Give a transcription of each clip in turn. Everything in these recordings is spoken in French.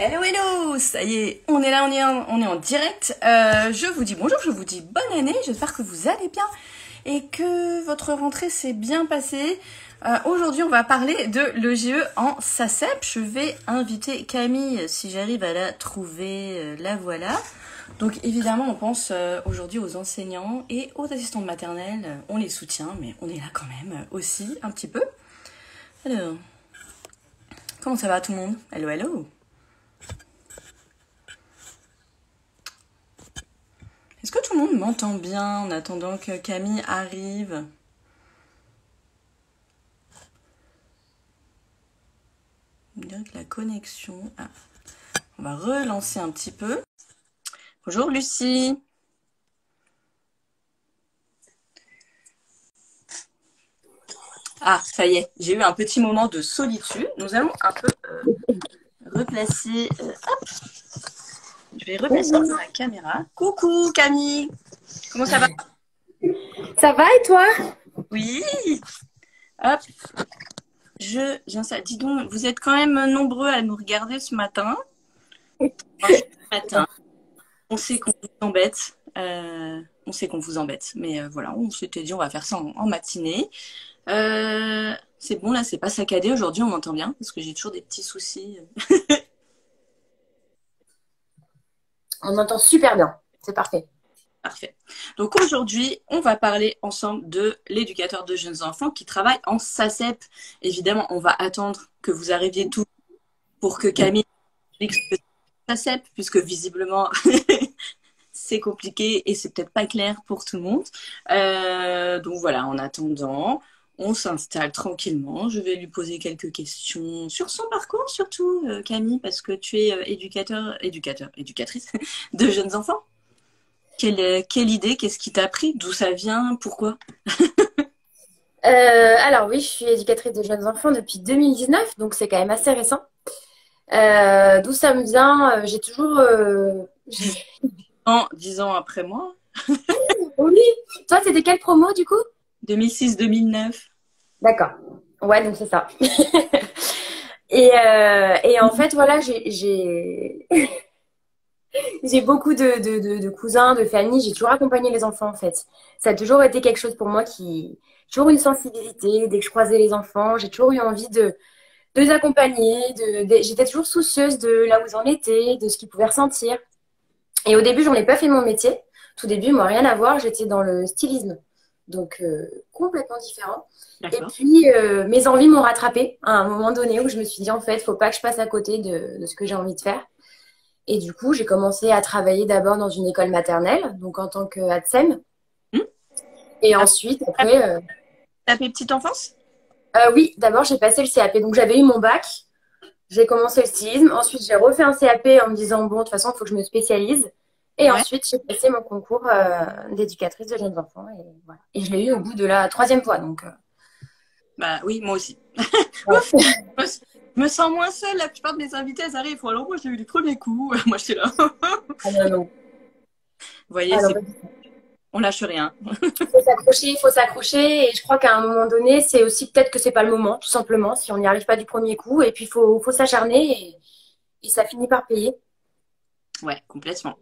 Hello, hello, ça y est, on est là, on est en direct. Je vous dis bonjour, je vous dis bonne année, j'espère que vous allez bien et que votre rentrée s'est bien passée. Aujourd'hui, on va parler de l'EGE en SACEP. Je vais inviter Camille, si j'arrive à la trouver, la voilà. Donc évidemment, on pense aujourd'hui aux enseignants et aux assistants maternelles. On les soutient, mais on est là quand même aussi, un petit peu. Alors, comment ça va tout le monde? Hello, hello. Est-ce que tout le monde m'entend bien en attendant que Camille arrive? On dirait que la connexion... Ah. On va relancer un petit peu. Bonjour Lucie. Ah, ça y est, j'ai eu un petit moment de solitude. Nous allons un peu replacer... hop. Je vais replacer la caméra. Coucou Camille. Comment ça va? Ça va et toi? Oui. Hop. Dis donc, vous êtes quand même nombreux à nous regarder ce matin. On sait qu'on vous embête. Mais voilà, on s'était dit on va faire ça en matinée. C'est bon là, c'est pas saccadé aujourd'hui, on m'entend bien parce que j'ai toujours des petits soucis. On entend super bien, c'est parfait. Parfait. Donc aujourd'hui, on va parler ensemble de l'éducateur de jeunes enfants qui travaille en SACEP. Évidemment, on va attendre que vous arriviez tous pour que Camille explique ce que c'est SACEP, puisque visiblement c'est compliqué et c'est peut-être pas clair pour tout le monde. Donc voilà, en attendant, on s'installe tranquillement. Je vais lui poser quelques questions sur son parcours, surtout Camille, parce que tu es éducatrice de jeunes enfants. Quelle idée, qu'est-ce qui t'a pris, d'où ça vient, pourquoi? Alors oui, je suis éducatrice de jeunes enfants depuis 2019, donc c'est quand même assez récent. D'où ça me vient? J'ai toujours... En 10 ans après moi, Oui. Toi, c'était quelle promo du coup? 2006-2009. D'accord. Ouais, donc c'est ça. Et en fait, voilà, j'ai beaucoup de cousins, de familles. J'ai toujours accompagné les enfants, en fait. Ça a toujours été quelque chose pour moi qui... Toujours une sensibilité. Dès que je croisais les enfants, j'ai toujours eu envie de les accompagner. J'étais toujours soucieuse de là où ils en étaient, de ce qu'ils pouvaient ressentir. Et au début, j'en ai pas fait mon métier. Tout début, moi, rien à voir. J'étais dans le stylisme. Donc, complètement différent. Et D'accord. puis, mes envies m'ont rattrapée à un moment donné où je me suis dit, en fait, faut pas que je passe à côté de ce que j'ai envie de faire. Et du coup, j'ai commencé à travailler d'abord dans une école maternelle, donc en tant qu'ATSEM. Hmm. Et ensuite, après, T'as fait petite enfance? oui, d'abord, j'ai passé le CAP. Donc, j'avais eu mon bac. J'ai commencé le stylisme. Ensuite, j'ai refait un CAP en me disant, bon, de toute façon, il faut que je me spécialise. Et Ouais. ensuite, j'ai passé mon concours d'éducatrice de jeunes enfants. Et, voilà. Et je l'ai eu au bout de la troisième fois. Donc, Bah oui, moi aussi. ouais. Ouf, je me sens moins seule. La plupart de mes invités, elles arrivent. Alors moi, j'ai eu les premiers coups. Moi, j'étais là. Ah non, non. Vous voyez, Ah non, on lâche rien. il faut s'accrocher. Et je crois qu'à un moment donné, c'est aussi peut-être que c'est pas le moment, tout simplement, si on n'y arrive pas du premier coup. Et puis, faut s'acharner et ça finit par payer. Ouais, complètement.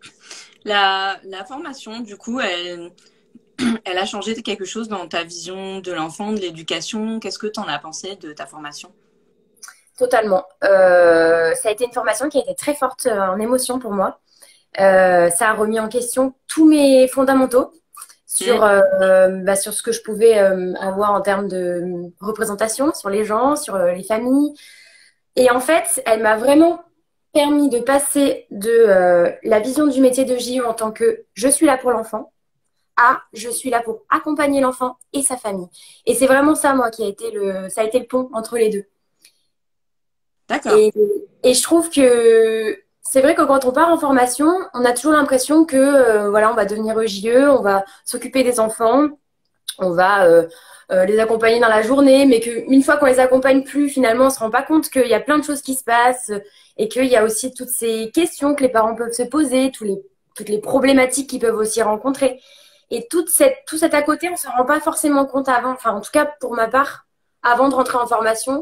La formation, du coup, elle a changé quelque chose dans ta vision de l'enfant, de l'éducation. Qu'est-ce que tu en as pensé de ta formation? Totalement. Ça a été une formation qui a été très forte en émotion pour moi. Ça a remis en question tous mes fondamentaux Hmm. sur ce que je pouvais avoir en termes de représentation sur les gens, sur les familles. Et en fait, elle m'a vraiment permis de passer de la vision du métier de JO en tant que je suis là pour l'enfant à je suis là pour accompagner l'enfant et sa famille. Et c'est vraiment ça, moi, ça a été le pont entre les deux. D'accord. Et, et je trouve que c'est vrai que quand on part en formation, on a toujours l'impression que voilà, on va devenir EJE, on va s'occuper des enfants, on va les accompagner dans la journée, mais qu'une fois qu'on les accompagne plus, finalement, on se rend pas compte qu'il y a plein de choses qui se passent et qu'il y a aussi toutes ces questions que les parents peuvent se poser, toutes les problématiques qu'ils peuvent aussi rencontrer. Et tout cet à côté, on se rend pas forcément compte avant. Enfin, en tout cas, pour ma part, avant de rentrer en formation,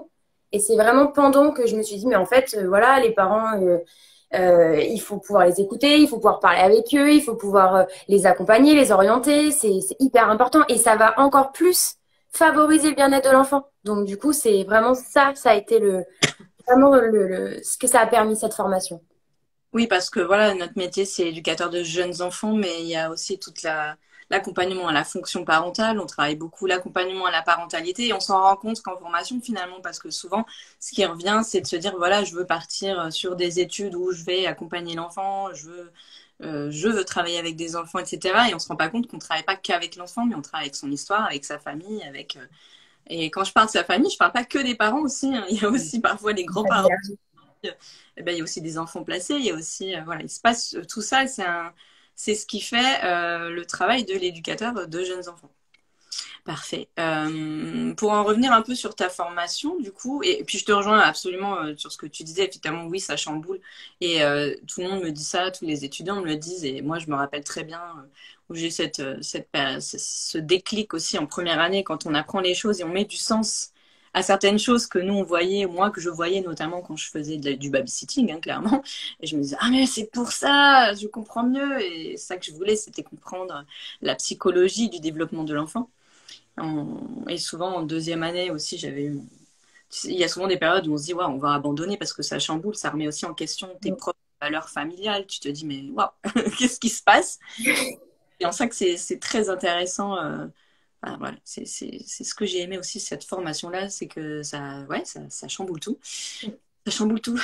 Et c'est vraiment pendant que je me suis dit, mais en fait, voilà, les parents, il faut pouvoir les écouter, il faut pouvoir parler avec eux, il faut pouvoir les accompagner, les orienter. C'est hyper important et ça va encore plus favoriser le bien-être de l'enfant. Donc, du coup, c'est vraiment ça, ça a été vraiment ce que ça a permis, cette formation. Oui, parce que voilà, notre métier, c'est éducateur de jeunes enfants, mais il y a aussi l'accompagnement à la fonction parentale. On travaille beaucoup l'accompagnement à la parentalité et on s'en rend compte qu'en formation, finalement, parce que souvent, ce qui revient, c'est de se dire, voilà, je veux partir sur des études où je vais accompagner l'enfant, je veux travailler avec des enfants, etc. Et on se rend pas compte qu'on travaille pas qu'avec l'enfant, mais on travaille avec son histoire, avec sa famille, et quand je parle de sa famille, je parle pas que des parents aussi, hein. Il y a aussi parfois les grands-parents. Eh ben, il y a aussi des enfants placés, il y a aussi, voilà, il se passe tout ça, c'est ce qui fait le travail de l'éducateur de jeunes enfants. Parfait. Pour en revenir un peu sur ta formation, du coup, et puis je te rejoins absolument sur ce que tu disais, effectivement, oui, ça chamboule. Et tout le monde me dit ça, tous les étudiants me le disent, et moi, je me rappelle très bien où j'ai ce déclic aussi en première année, quand on apprend les choses et on met du sens à certaines choses que nous, on voyait, moi, que je voyais notamment quand je faisais du babysitting, hein, clairement. Et je me disais, ah, mais c'est pour ça, je comprends mieux. Et ça que je voulais, c'était comprendre la psychologie du développement de l'enfant. Et souvent, en deuxième année aussi, il y a souvent des périodes où on se dit, ouais, on va abandonner parce que ça chamboule, ça remet aussi en question tes propres valeurs familiales. Tu te dis, mais waouh, qu'est-ce qui se passe? Et en ça que c'est très intéressant. Enfin, voilà, c'est ce que j'ai aimé aussi, cette formation-là, c'est que ouais, ça chamboule tout. Ça chamboule tout.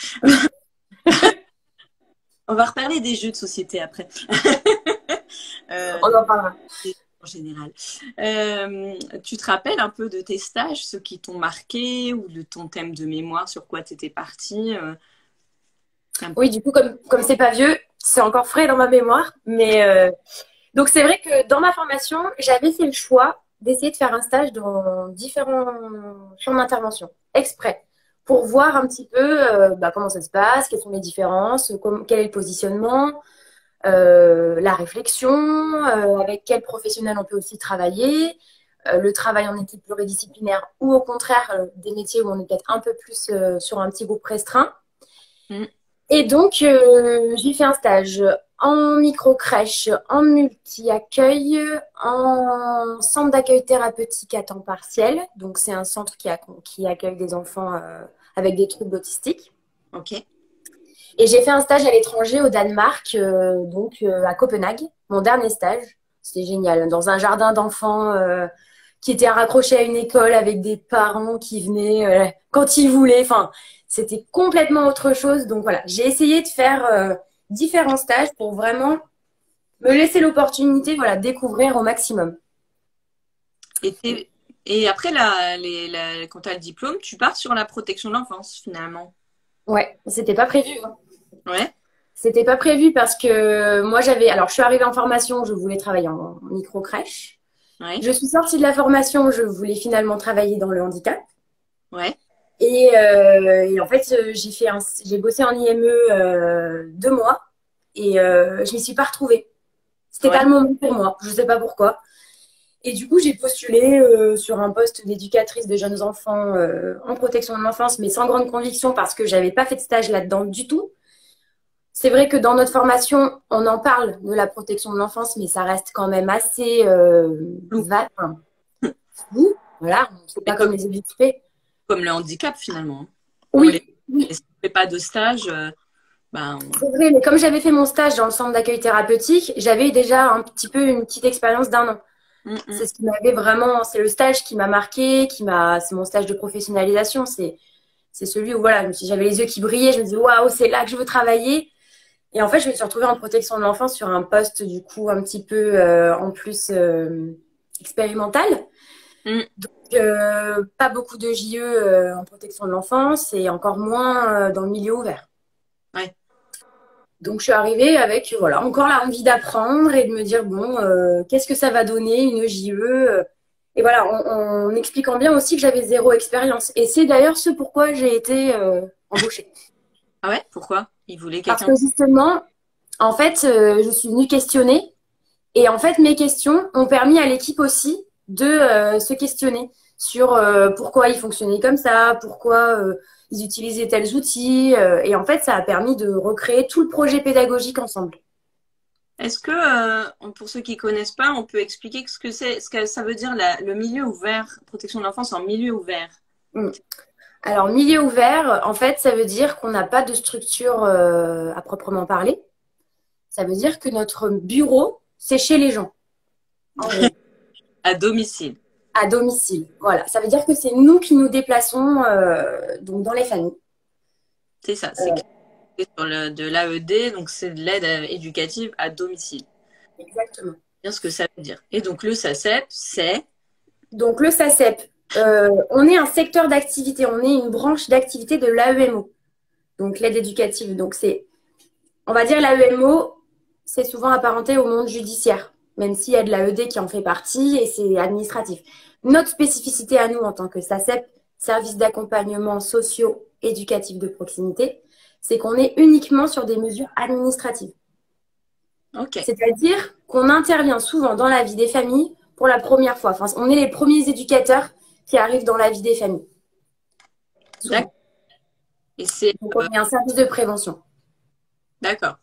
On va reparler des jeux de société après. On en parlera. En général. Tu te rappelles un peu de tes stages, ceux qui t'ont marqué, ou de ton thème de mémoire, sur quoi tu étais partie Oui, du coup, comme c'est pas vieux, c'est encore frais dans ma mémoire. Mais donc, c'est vrai que dans ma formation, j'avais fait le choix d'essayer de faire un stage dans différents champs d'intervention, exprès, pour voir un petit peu comment ça se passe, quelles sont les différences, quel est le positionnement, la réflexion, avec quel professionnel on peut aussi travailler, le travail en équipe pluridisciplinaire ou au contraire des métiers où on est peut-être un peu plus sur un petit groupe restreint. Mm. Et donc, j'ai fait un stage en micro-crèche, en multi-accueil, en centre d'accueil thérapeutique à temps partiel. Donc, c'est un centre qui accueille des enfants avec des troubles autistiques. Ok. Et j'ai fait un stage à l'étranger au Danemark, à Copenhague, mon dernier stage. C'était génial, dans un jardin d'enfants qui était raccroché à une école avec des parents qui venaient quand ils voulaient. Enfin, c'était complètement autre chose. Donc voilà, j'ai essayé de faire différents stages pour vraiment me laisser l'opportunité, voilà, découvrir au maximum. Et après, quand tu as le diplôme, tu pars sur la protection de l'enfance, finalement. Ouais, c'était pas prévu, hein. Ouais. C'était pas prévu parce que moi alors je suis arrivée en formation, je voulais travailler en micro-crèche. Ouais. Je suis sortie de la formation, je voulais finalement travailler dans le handicap. Ouais. Et en fait, j'ai bossé en IME 2 mois et je m'y suis pas retrouvée. C'était pas le moment pour moi, je sais pas pourquoi. Et du coup, j'ai postulé sur un poste d'éducatrice de jeunes enfants en protection de l'enfance, mais sans grande conviction parce que j'avais pas fait de stage là-dedans du tout. C'est vrai que dans notre formation, on en parle de la protection de l'enfance, mais ça reste quand même assez vague. Flou. Voilà, c'est pas comme les éduqués. Comme le handicap, finalement. Oui. On ne fait pas de stage. C'est vrai, mais comme j'avais fait mon stage dans le centre d'accueil thérapeutique, j'avais déjà un petit peu une petite expérience d'1 an. C'est ce qui m'avait vraiment, c'est le stage qui m'a marqué, c'est mon stage de professionnalisation. C'est celui où voilà, j'avais les yeux qui brillaient, je me disais waouh, c'est là que je veux travailler. Et en fait, je me suis retrouvée en protection de l'enfance sur un poste du coup un petit peu en plus expérimental. Donc pas beaucoup de JE en protection de l'enfance et encore moins dans le milieu ouvert. Ouais. Donc je suis arrivée avec voilà encore la envie d'apprendre et de me dire bon qu'est-ce que ça va donner une JE et voilà en expliquant bien aussi que j'avais zéro expérience et c'est d'ailleurs ce pourquoi j'ai été embauchée. Ah ouais, pourquoi? Il voulait Parce quelqu'un. que justement en fait je suis venue questionner et en fait mes questions ont permis à l'équipe aussi de se questionner. sur pourquoi ils fonctionnaient comme ça, pourquoi ils utilisaient tels outils. Et en fait, ça a permis de recréer tout le projet pédagogique ensemble. Est-ce que, pour ceux qui connaissent pas, on peut expliquer ce que c'est, ce que ça veut dire le milieu ouvert, protection de l'enfance en milieu ouvert? Mm. Alors, milieu ouvert, en fait, ça veut dire qu'on n'a pas de structure à proprement parler. Ça veut dire que notre bureau, c'est chez les gens, en gros, À domicile. à domicile. Voilà, ça veut dire que c'est nous qui nous déplaçons donc dans les familles. C'est ça, c'est sur de l'AED, donc c'est de l'aide éducative à domicile. Exactement. C'est bien ce que ça veut dire. Et donc le SACEP, c'est Donc, le SACEP, on est un secteur d'activité, on est une branche d'activité de l'AEMO, donc l'aide éducative. Donc, on va dire l'AEMO, c'est souvent apparenté au monde judiciaire, même s'il y a de l'AED qui en fait partie et c'est administratif. Notre spécificité à nous en tant que SACEP, service d'accompagnement socio-éducatif de proximité, c'est qu'on est uniquement sur des mesures administratives. OK. C'est-à-dire qu'on intervient souvent dans la vie des familles pour la première fois. Enfin, on est les premiers éducateurs qui arrivent dans la vie des familles. D'accord. Souvent. Et c'est Donc, on est un service de prévention. d'accord.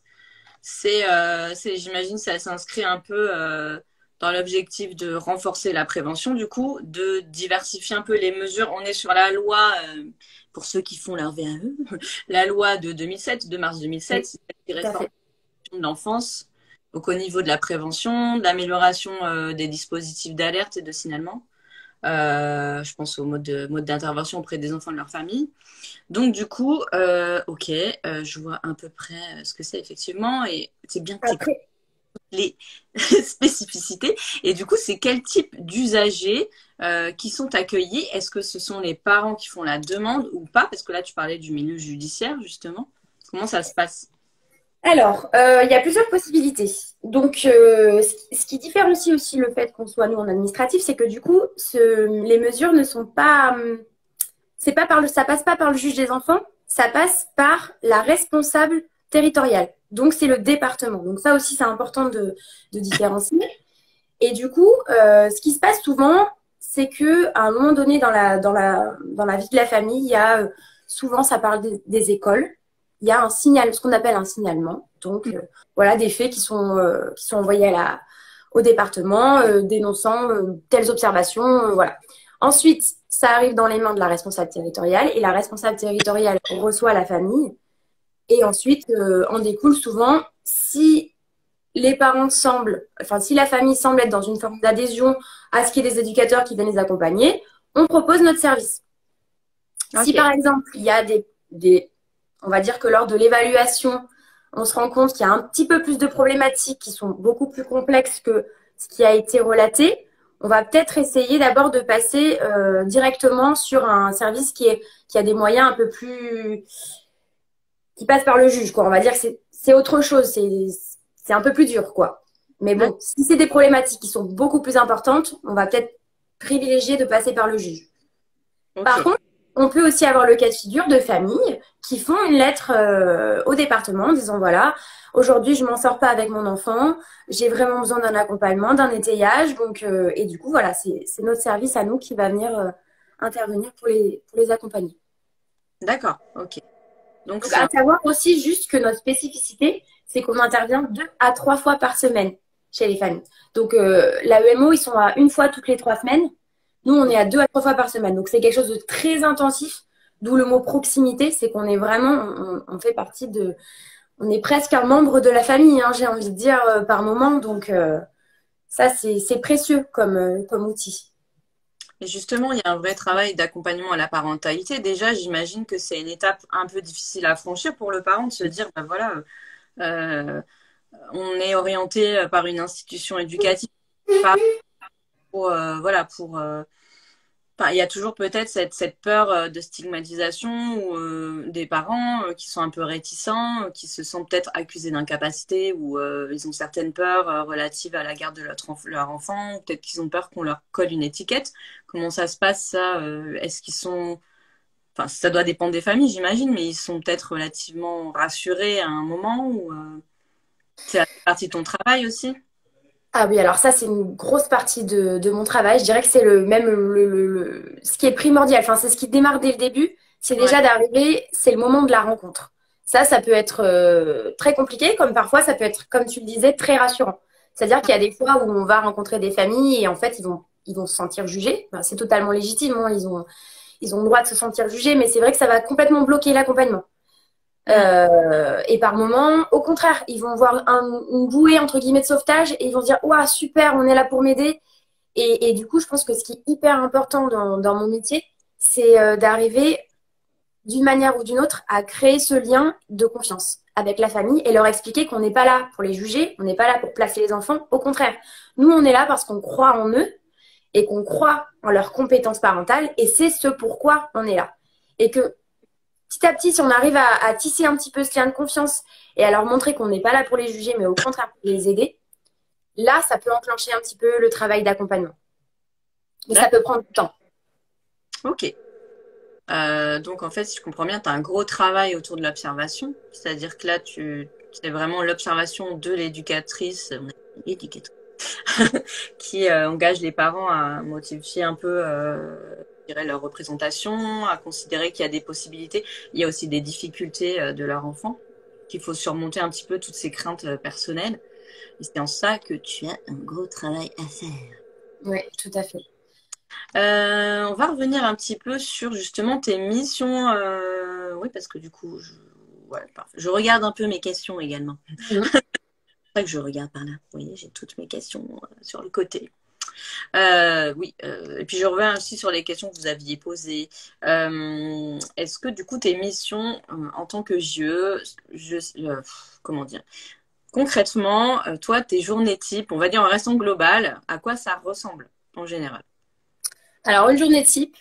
J'imagine, ça s'inscrit un peu dans l'objectif de renforcer la prévention, du coup, de diversifier un peu les mesures. On est sur la loi, pour ceux qui font leur VAE, la loi de 2007, de mars 2007, Oui, c'est tout la à réforme fait. de l'enfance. Donc, au niveau de la prévention, de l'amélioration des dispositifs d'alerte et de signalement. Je pense au mode d'intervention auprès des enfants de leur famille. Donc, du coup, ok, je vois à peu près ce que c'est effectivement. Et c'est bien que tu aies Après, les spécificités. Et du coup, c'est quel type d'usagers qui sont accueillis? Est-ce que ce sont les parents qui font la demande ou pas? Parce que là, tu parlais du milieu judiciaire, justement. Comment ça se passe? alors, il y a plusieurs possibilités. Donc, ce qui différencie aussi le fait qu'on soit nous en administratif, c'est que du coup, les mesures ne sont pas, c'est pas ça passe pas par le juge des enfants, ça passe par la responsable territoriale. Donc, c'est le département. Donc, ça aussi, c'est important de différencier. Et du coup, ce qui se passe souvent, c'est que à un moment donné dans la vie de la famille, il y a souvent, ça parle des écoles. Il y a un signal, ce qu'on appelle un signalement. Donc, voilà, des faits qui sont envoyés au département, dénonçant telles observations, voilà. Ensuite, ça arrive dans les mains de la responsable territoriale et la responsable territoriale reçoit la famille. Et ensuite, en découle souvent, si les parents semblent, enfin, si la famille semble être dans une forme d'adhésion à ce qu'il y ait des éducateurs qui viennent les accompagner, on propose notre service. Si Ok, par exemple, il y a on va dire que lors de l'évaluation, on se rend compte qu'il y a un petit peu plus de problématiques qui sont beaucoup plus complexes que ce qui a été relaté, on va peut-être essayer d'abord de passer directement sur un service qui a des moyens un peu plus, qui passe par le juge, quoi. On va dire que c'est autre chose, c'est un peu plus dur, quoi. Mais bon, si c'est des problématiques qui sont beaucoup plus importantes, on va peut-être privilégier de passer par le juge. Par ok, contre, on peut aussi avoir le cas de figure de familles qui font une lettre au département en disant voilà, aujourd'hui je m'en sors pas avec mon enfant, j'ai vraiment besoin d'un accompagnement, d'un étayage, donc et du coup voilà, c'est notre service à nous qui va venir intervenir pour les accompagner. d'accord, ok. Donc, Donc c'est à un... savoir aussi juste que notre spécificité, c'est qu'on intervient 2 à 3 fois par semaine chez les familles. Donc l'AEMO, ils sont à une fois toutes les 3 semaines. Nous, on est à 2 à 3 fois par semaine. Donc, c'est quelque chose de très intensif, d'où le mot proximité. C'est qu'on est vraiment, on fait partie on est presque un membre de la famille, hein, j'ai envie de dire, par moment. Donc, ça, c'est précieux comme outil. Et justement, il y a un vrai travail d'accompagnement à la parentalité. Déjà, j'imagine que c'est une étape un peu difficile à franchir pour le parent de se dire, ben voilà, euh, on est orienté par une institution éducative, pas pour, voilà, pour, enfin, il y a toujours peut-être cette peur de stigmatisation ou des parents qui sont un peu réticents, qui se sentent peut-être accusés d'incapacité ou ils ont certaines peurs relatives à la garde de leur enfant, ou peut-être qu'ils ont peur qu'on leur colle une étiquette. Comment ça se passe ça? Est-ce qu'ils sont... Enfin, ça doit dépendre des familles, j'imagine, mais ils sont peut-être relativement rassurés à un moment ou c'est partie de ton travail aussi? Ah oui, alors ça, c'est une grosse partie de mon travail. Je dirais que c'est le même ce qui est primordial. Enfin, c'est ce qui démarre dès le début. C'est Ouais. déjà d'arriver, c'est le moment de la rencontre. Ça peut être très compliqué, comme parfois ça peut être, comme tu le disais, très rassurant. C'est-à-dire qu'il y a des fois où on va rencontrer des familles et en fait, ils vont se sentir jugés. Enfin, c'est totalement légitime, hein. Ils ont le droit de se sentir jugés, mais c'est vrai que ça va complètement bloquer l'accompagnement. Mm. Et par moments, au contraire, ils vont voir une bouée entre guillemets de sauvetage et ils vont se dire ouah super, on est là pour m'aider. Et du coup, je pense que ce qui est hyper important dans mon métier, c'est d'arriver d'une manière ou d'une autre à créer ce lien de confiance avec la famille et leur expliquer qu'on n'est pas là pour les juger, on n'est pas là pour placer les enfants. Au contraire, nous on est là parce qu'on croit en eux et qu'on croit en leurs compétences parentales et c'est ce pourquoi on est là. Et que petit à petit, si on arrive à tisser un petit peu ce lien de confiance et à leur montrer qu'on n'est pas là pour les juger, mais au contraire pour les aider, là, ça peut enclencher un petit peu le travail d'accompagnement. Mais ça D'accord. peut prendre du temps. Ok. Donc en fait, si je comprends bien, tu as un gros travail autour de l'observation. C'est-à-dire que là, c'est vraiment l'observation de l'éducatrice, éducatrice qui engage les parents à modifier un peu je dirais, leur représentation, à considérer qu'il y a des possibilités. Il y a aussi des difficultés de leur enfant, qu'il faut surmonter un petit peu toutes ces craintes personnelles. Et c'est en ça que tu as un gros travail à faire. Oui, tout à fait. On va revenir un petit peu sur justement tes missions. Oui, parce que du coup, ouais, parfait. Je regarde un peu mes questions également. Mhm. C'est vrai que je regarde par là. Vous voyez, j'ai toutes mes questions sur le côté. Oui, et puis je reviens aussi sur les questions que vous aviez posées. Est-ce que du coup tes missions en tant que comment dire, concrètement, toi tes journées type, on va dire en restant global, à quoi ça ressemble en général? Alors, une journée type,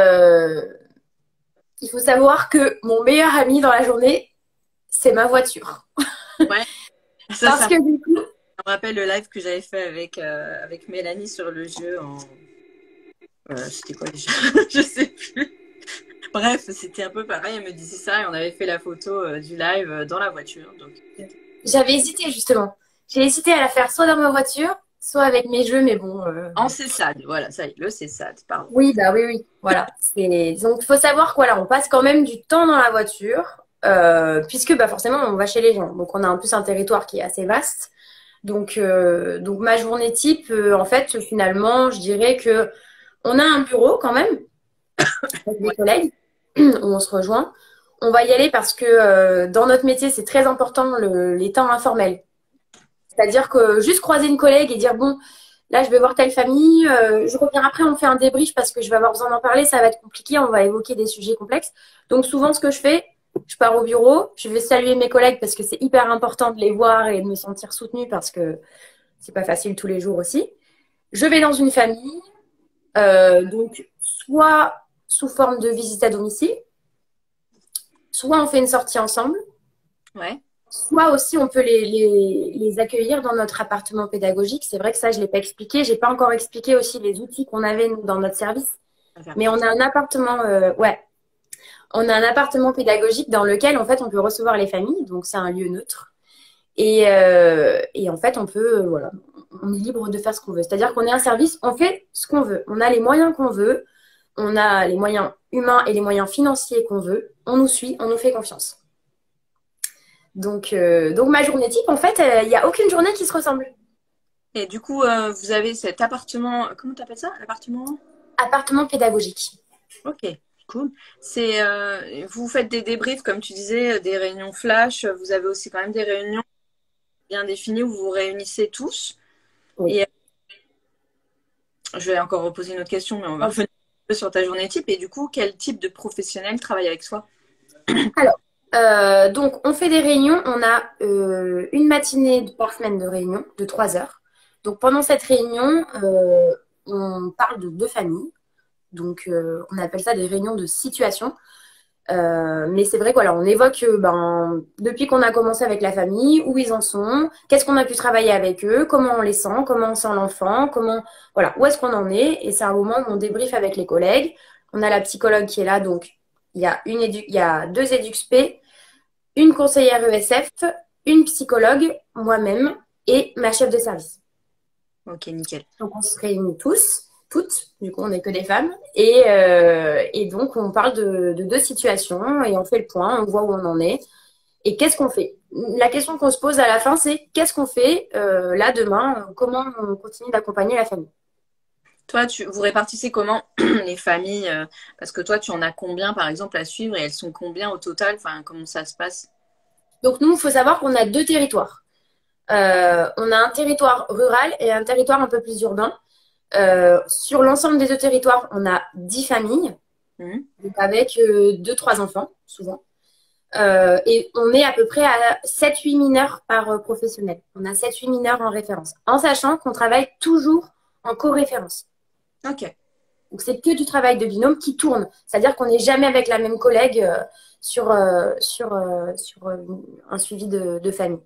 il faut savoir que mon meilleur ami dans la journée, c'est ma voiture. Ouais, ça, Parce ça que du coup, me rappelle le live que j'avais fait avec Mélanie sur le jeu c'était quoi déjà? Je sais plus. Bref, c'était un peu pareil, elle me disait ça et on avait fait la photo du live dans la voiture. Donc, j'avais hésité justement. J'ai hésité à la faire soit dans ma voiture, soit avec mes jeux, mais bon. en CESAD, voilà, ça y est, le CESAD, pardon. Oui, bah oui, oui. Voilà. Donc, il faut savoir quoi là, on passe quand même du temps dans la voiture, puisque bah, forcément, on va chez les gens. Donc, on a en plus un territoire qui est assez vaste. Donc ma journée type, en fait, finalement, je dirais que on a un bureau quand même avec des Ouais, collègues où on se rejoint. On va y aller parce que dans notre métier, c'est très important les temps informels. C'est-à-dire que juste croiser une collègue et dire bon, là, je vais voir telle famille, je reviens après, on fait un débrief parce que je vais avoir besoin d'en parler, ça va être compliqué, on va évoquer des sujets complexes. Donc souvent, ce que je fais, je pars au bureau, je vais saluer mes collègues parce que c'est hyper important de les voir et de me sentir soutenue parce que c'est pas facile tous les jours aussi. Je vais dans une famille, donc soit sous forme de visite à domicile, soit on fait une sortie ensemble, ouais, soit aussi on peut les accueillir dans notre appartement pédagogique. C'est vrai que ça, je ne l'ai pas expliqué. J'ai pas encore expliqué aussi les outils qu'on avait nous, dans notre service. ça va faire Mais on a un appartement, ouais, on a un appartement pédagogique dans lequel en fait on peut recevoir les familles. Donc c'est un lieu neutre. Et en fait, on peut, voilà, on est libre de faire ce qu'on veut. C'est-à-dire qu'on est un service, on fait ce qu'on veut. On a les moyens qu'on veut, on a les moyens humains et les moyens financiers qu'on veut. On nous suit, on nous fait confiance. Donc ma journée type, en fait, il n'y a aucune journée qui se ressemble. Et du coup, vous avez cet appartement, comment t'appelles ça? L'appartement? Appartement pédagogique. Ok, cool. Vous faites des débriefs, comme tu disais, des réunions flash. Vous avez aussi quand même des réunions bien définies où vous vous réunissez tous. Oui. Et je vais encore reposer une autre question, mais on va revenir un peu sur ta journée type. Et du coup, quel type de professionnel travaille avec soi? Alors, donc on fait des réunions. On a une matinée par semaine de réunion de 3 heures. Donc pendant cette réunion, on parle de deux familles. Donc, on appelle ça des réunions de situation. Mais c'est vrai que voilà, on évoque depuis qu'on a commencé avec la famille, où ils en sont, qu'est-ce qu'on a pu travailler avec eux, comment on les sent, comment on sent l'enfant, voilà, où est-ce qu'on en est. Et c'est un moment où on débriefe avec les collègues. On a la psychologue qui est là, donc il y a deux EduxP, une conseillère ESF, une psychologue, moi-même et ma chef de service. Ok, nickel. Donc, on se réunit tous, toutes, du coup, on n'est que des femmes. Et donc, on parle de deux situations et on fait le point, on voit où on en est. Et qu'est-ce qu'on fait? La question qu'on se pose à la fin, c'est qu'est-ce qu'on fait là demain? Comment on continue d'accompagner la famille? Toi, vous répartissez comment les familles parce que toi, tu en as combien, par exemple, à suivre et elles sont combien au total? Enfin, comment ça se passe? Donc, nous, il faut savoir qu'on a deux territoires. On a un territoire rural et un territoire un peu plus urbain. Sur l'ensemble des deux territoires, on a 10 familles, Mhm. donc avec 2-3 enfants, souvent. Et on est à peu près à 7-8 mineurs par professionnel. On a 7-8 mineurs en référence, en sachant qu'on travaille toujours en co-référence. Ok. Donc, c'est que du travail de binôme qui tourne. C'est-à-dire qu'on n'est jamais avec la même collègue sur un suivi de famille.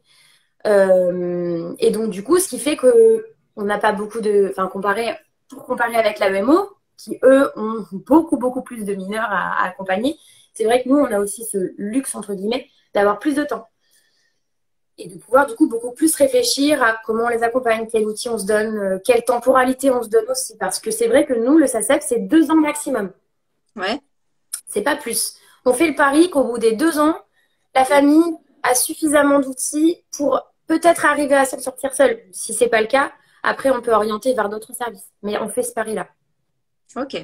Et donc, du coup, ce qui fait que on n'a pas beaucoup de. Enfin, pour comparer avec la MMO, qui eux ont beaucoup, beaucoup plus de mineurs à accompagner, c'est vrai que nous, on a aussi ce luxe, entre guillemets, d'avoir plus de temps. Et de pouvoir, du coup, beaucoup plus réfléchir à comment on les accompagne, quel outil on se donne, quelle temporalité on se donne aussi. Parce que c'est vrai que nous, le SACEP, c'est 2 ans maximum. Ouais. C'est pas plus. On fait le pari qu'au bout des 2 ans, la famille a suffisamment d'outils pour peut-être arriver à s'en sortir seule. Si c'est pas le cas, après on peut orienter vers d'autres services. Mais on fait ce pari-là. Ok.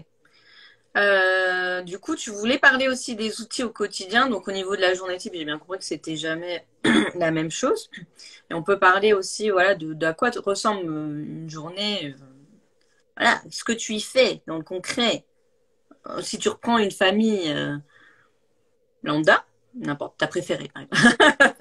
Du coup, tu voulais parler aussi des outils au quotidien. Donc, au niveau de la journée type, j'ai bien compris que c'était jamais la même chose. Et on peut parler aussi, voilà, de à quoi ressemble une journée. Voilà, ce que tu y fais dans le concret. Si tu reprends une famille lambda, n'importe, ta préférée, par exemple.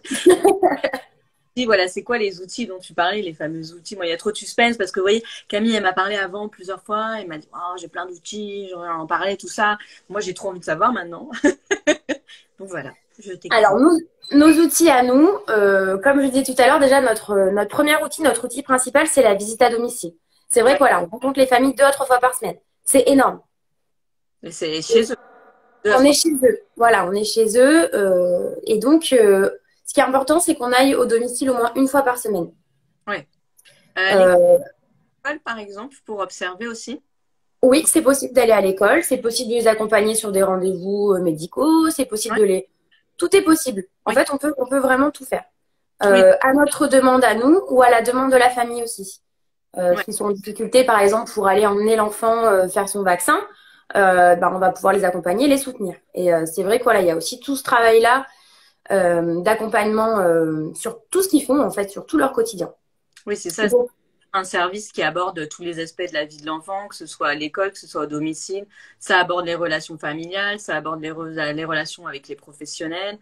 Si, voilà, c'est quoi les outils dont tu parlais, les fameux outils? Moi, il y a trop de suspense parce que, vous voyez, Camille, elle m'a parlé avant plusieurs fois. Elle m'a dit, oh, j'ai plein d'outils, j'aurais à en parler, tout ça. Moi, j'ai trop envie de savoir maintenant. Donc voilà, je t'écoute. Alors, nos outils à nous, comme je disais tout à l'heure, déjà notre premier outil, notre outil principal, c'est la visite à domicile. C'est vrai Ouais. que voilà, on rencontre les familles 2 à 3 fois par semaine. C'est énorme. Et c'est chez eux, deux à On est trois. chez eux. Voilà, on est chez eux. Et donc, ce qui est important, c'est qu'on aille au domicile au moins une fois par semaine. Ouais. Euh, L'école, par exemple, pour observer aussi. oui, c'est possible d'aller à l'école, c'est possible de les accompagner sur des rendez-vous médicaux, c'est possible Ouais. de les... Tout est possible. En Oui, fait, on peut vraiment tout faire. tous les. À notre demande à nous ou à la demande de la famille aussi. Ouais. Qui sont en difficulté, par exemple, pour aller emmener l'enfant faire son vaccin, ben, on va pouvoir les accompagner, les soutenir. Et c'est vrai que voilà, il y a aussi tout ce travail-là d'accompagnement sur tout ce qu'ils font, en fait, sur tout leur quotidien. Oui, c'est ça. Et donc, Un service qui aborde tous les aspects de la vie de l'enfant, que ce soit à l'école, que ce soit au domicile. Ça aborde les relations familiales, ça aborde les relations avec les professionnels.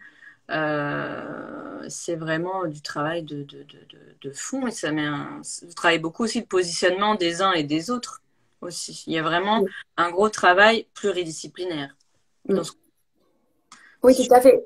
C'est vraiment du travail de fond et vous travaillez beaucoup aussi le positionnement des uns et des autres aussi. Il y a vraiment un gros travail pluridisciplinaire. Dans mm. ce... Oui, tout à fait.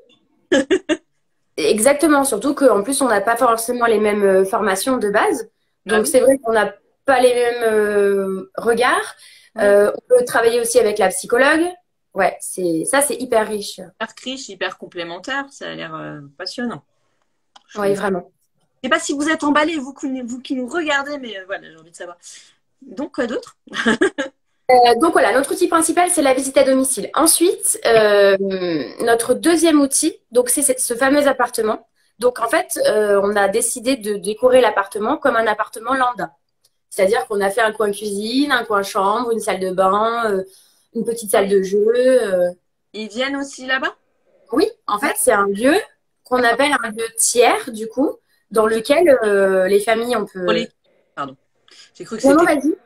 Exactement, surtout qu'en plus, on n'a pas forcément les mêmes formations de base. Ah Donc, oui, c'est vrai qu'on n'a pas les mêmes regards. ouais. On peut travailler aussi avec la psychologue. Ouais, c'est hyper riche. Hyper riche, hyper complémentaire, ça a l'air passionnant. Je Oui, ne vraiment. sais pas si vous êtes emballés, vous qui nous regardez, mais voilà, j'ai envie de savoir. Donc, quoi d'autre? Donc voilà, notre outil principal, c'est la visite à domicile. Ensuite, notre deuxième outil, donc c'est ce fameux appartement. Donc en fait, on a décidé de décorer l'appartement comme un appartement lambda. C'est-à-dire qu'on a fait un coin cuisine, un coin chambre, une salle de bain, une petite salle de jeu. Ils viennent aussi là-bas? Oui, en fait, c'est un lieu qu'on D'accord. appelle un lieu tiers, du coup, dans Ok. lequel les familles, on Pour peut... les... Pardon. J'ai cru que Non, non, c'était... vas-y.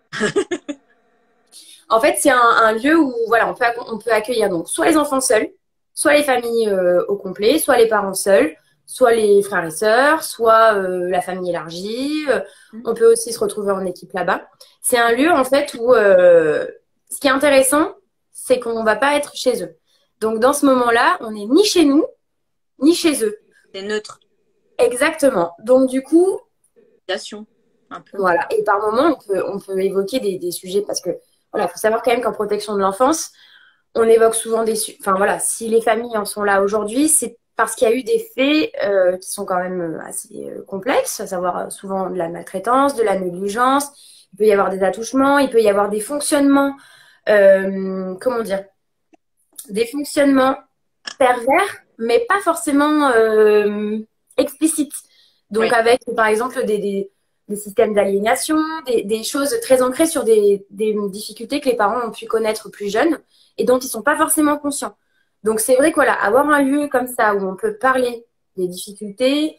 En fait, c'est un lieu où voilà, on peut accueillir donc soit les enfants seuls, soit les familles au complet, soit les parents seuls, soit les frères et sœurs, soit la famille élargie. On peut aussi se retrouver en équipe là-bas. C'est un lieu en fait où ce qui est intéressant, c'est qu'on ne va pas être chez eux. Donc dans ce moment-là, on n'est ni chez nous, ni chez eux. C'est neutre. Exactement. Donc du coup, Médiation, un peu. voilà. Et par moment, on peut évoquer des sujets parce que voilà, faut savoir quand même qu'en protection de l'enfance, on évoque souvent enfin voilà, si les familles en sont là aujourd'hui, c'est parce qu'il y a eu des faits qui sont quand même assez complexes, à savoir souvent de la maltraitance, de la négligence, il peut y avoir des attouchements, il peut y avoir des fonctionnements, comment dire, des fonctionnements pervers, mais pas forcément explicites. Donc Oui. avec, par exemple, des systèmes d'aliénation, des choses très ancrées sur des difficultés que les parents ont pu connaître plus jeunes et dont ils ne sont pas forcément conscients. Donc c'est vrai que voilà, avoir un lieu comme ça où on peut parler des difficultés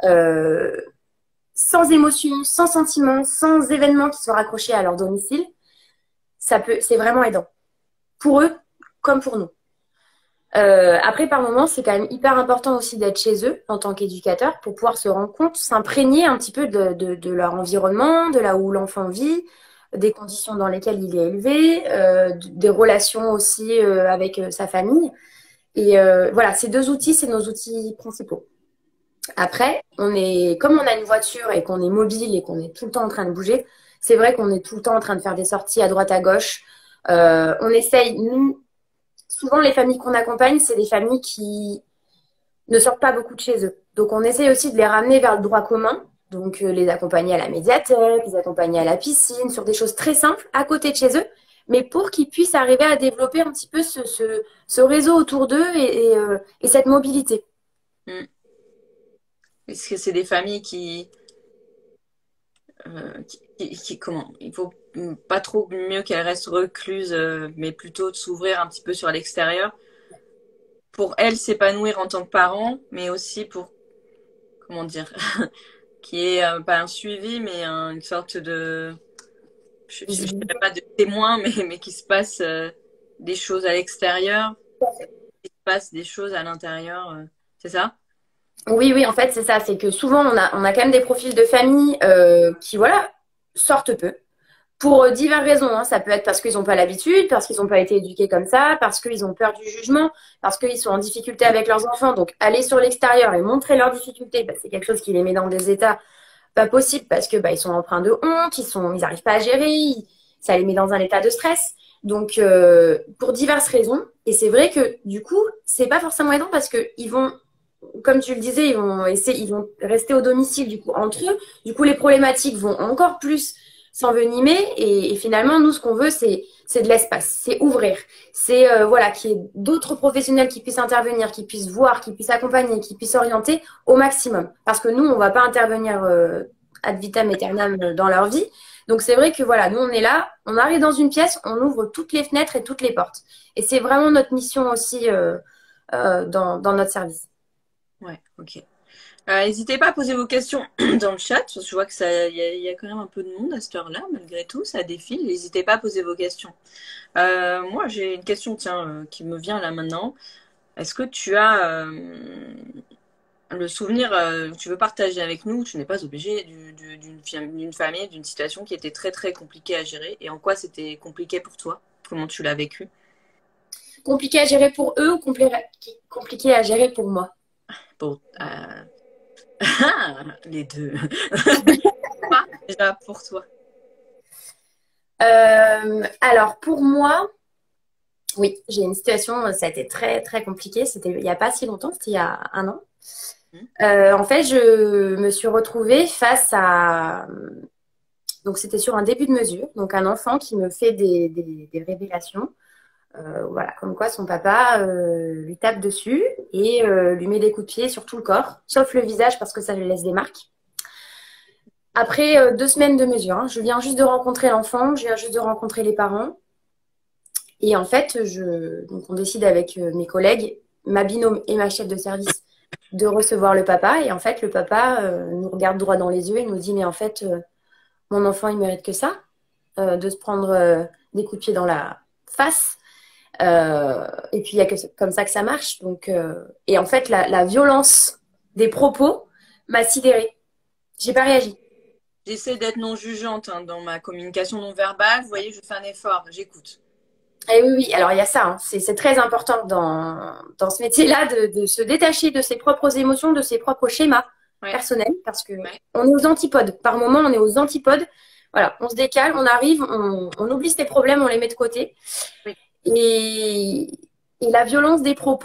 sans émotion, sans sentiment, sans événements qui soient raccrochés à leur domicile, c'est vraiment aidant. Pour eux comme pour nous. Après, par moment, c'est quand même hyper important aussi d'être chez eux en tant qu'éducateur pour pouvoir se rendre compte, s'imprégner un petit peu de leur environnement, de là où l'enfant vit, des conditions dans lesquelles il est élevé, des relations aussi avec sa famille. Et voilà, ces deux outils, c'est nos outils principaux. Après, comme on a une voiture et qu'on est mobile et qu'on est tout le temps en train de bouger, c'est vrai qu'on est tout le temps en train de faire des sorties à droite à gauche. On essaye, nous, souvent, les familles qu'on accompagne, c'est des familles qui ne sortent pas beaucoup de chez eux. Donc, on essaye aussi de les ramener vers le droit commun. Donc, les accompagner à la médiathèque, les accompagner à la piscine, sur des choses très simples à côté de chez eux, mais pour qu'ils puissent arriver à développer un petit peu ce réseau autour d'eux et cette mobilité. Mm. Est-ce que c'est des familles comment? Il faut pas trop mieux qu'elles restent recluses, mais plutôt de s'ouvrir un petit peu sur l'extérieur pour elles s'épanouir en tant que parents, mais aussi pour, comment dire, qui est pas un suivi, mais une sorte de, je dirais pas de témoin, mais qui se passe des choses à l'extérieur, qui se passe des choses à l'intérieur, c'est ça? Oui, oui, en fait, c'est ça. C'est que souvent, on a quand même des profils de famille qui, voilà, sortent peu. Pour diverses raisons, hein. Ça peut être parce qu'ils n'ont pas l'habitude, parce qu'ils n'ont pas été éduqués comme ça, parce qu'ils ont peur du jugement, parce qu'ils sont en difficulté avec leurs enfants. Donc, aller sur l'extérieur et montrer leurs difficultés, bah, c'est quelque chose qui les met dans des états pas possibles parce que bah, ils sont empreints de honte, ils n'arrivent pas à gérer, ça les met dans un état de stress. Donc, pour diverses raisons. Et c'est vrai que du coup, c'est pas forcément aidant parce que ils vont, comme tu le disais, ils vont rester au domicile du coup entre eux. Du coup, les problématiques vont encore plus s'envenimer et finalement, nous, ce qu'on veut, c'est de l'espace, c'est ouvrir, c'est voilà, qu'il y ait d'autres professionnels qui puissent intervenir, qui puissent voir, qui puissent accompagner, qui puissent orienter au maximum. Parce que nous, on va pas intervenir ad vitam aeternam dans leur vie. Donc c'est vrai que voilà, nous on est là, on arrive dans une pièce, on ouvre toutes les fenêtres et toutes les portes. Et c'est vraiment notre mission aussi dans notre service. Ouais, ok. N'hésitez pas à poser vos questions dans le chat, parce que je vois que y a quand même un peu de monde à cette heure-là, malgré tout, ça défile. N'hésitez pas à poser vos questions. Moi, j'ai une question, tiens, qui me vient là maintenant. Est-ce que tu as le souvenir que tu veux partager avec nous? Tu n'es pas obligé d'une famille, d'une situation qui était très très compliquée à gérer, et en quoi c'était compliqué pour toi? Comment tu l'as vécu? Compliqué à gérer pour eux ou compliqué à gérer pour moi? Pour, les deux. Déjà pour toi. Alors pour moi, oui, j'ai une situation, ça a été très très compliqué. C'était il n'y a pas si longtemps, c'était il y a un an. En fait, je me suis retrouvée face à... Donc, c'était sur un début de mesure. Donc, un enfant qui me fait des révélations. Voilà, comme quoi son papa lui tape dessus et lui met des coups de pied sur tout le corps, sauf le visage parce que ça lui laisse des marques. Après 2 semaines de mesure, hein, je viens juste de rencontrer l'enfant, je viens juste de rencontrer les parents. Et en fait, donc on décide avec mes collègues, ma binôme et ma chef de service, de recevoir le papa. Et en fait, le papa nous regarde droit dans les yeux et nous dit, mais en fait, mon enfant, il mérite que ça, de se prendre des coups de pied dans la face. Et puis, il y a que comme ça que ça marche. Donc, et en fait, la violence des propos m'a sidérée. J'ai pas réagi. J'essaie d'être non jugeante hein, dans ma communication non verbale. Vous voyez, je fais un effort, j'écoute. Et oui, oui, alors il y a ça, hein. C'est très important dans ce métier-là de se détacher de ses propres émotions, de ses propres schémas personnels, parce que on est aux antipodes. Par moment, on est aux antipodes. Voilà, on se décale, on arrive, on oublie ses problèmes, on les met de côté. Oui. Et la violence des propos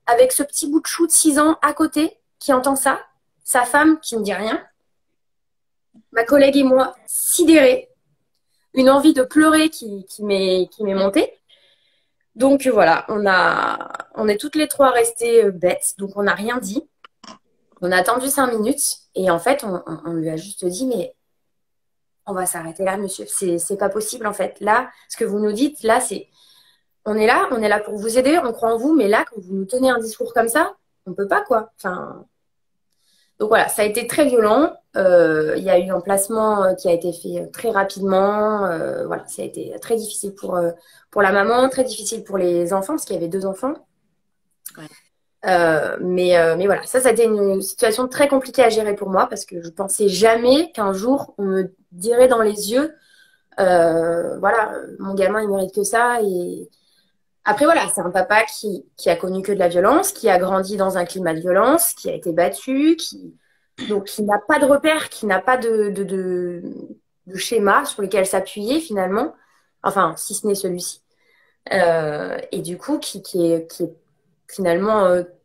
avec ce petit bout de chou de 6 ans à côté qui entend ça, sa femme qui ne dit rien, ma collègue et moi sidérés, une envie de pleurer qui m'est montée. Donc voilà, on est toutes les trois restées bêtes, donc on n'a rien dit. On a attendu 5 minutes et en fait, on lui a juste dit, mais on va s'arrêter là, monsieur. C'est pas possible en fait. Là, ce que vous nous dites, là, on est là pour vous aider, on croit en vous, mais là, quand vous nous tenez un discours comme ça, on peut pas quoi. Enfin, donc voilà, ça a été très violent. Il y a eu un placement qui a été fait très rapidement. Voilà, ça a été très difficile pour la maman, très difficile pour les enfants, parce qu'il y avait 2 enfants. Ouais. Mais voilà, ça a été une situation très compliquée à gérer pour moi, parce que je pensais jamais qu'un jour, on me dirait dans les yeux, voilà, mon gamin, il mérite que ça. Et après, voilà, c'est un papa qui a connu que de la violence, qui a grandi dans un climat de violence, qui a été battu, donc qui n'a pas de repères, qui n'a pas de schéma sur lequel s'appuyer finalement, enfin, si ce n'est celui-ci. Et du coup, qui est finalement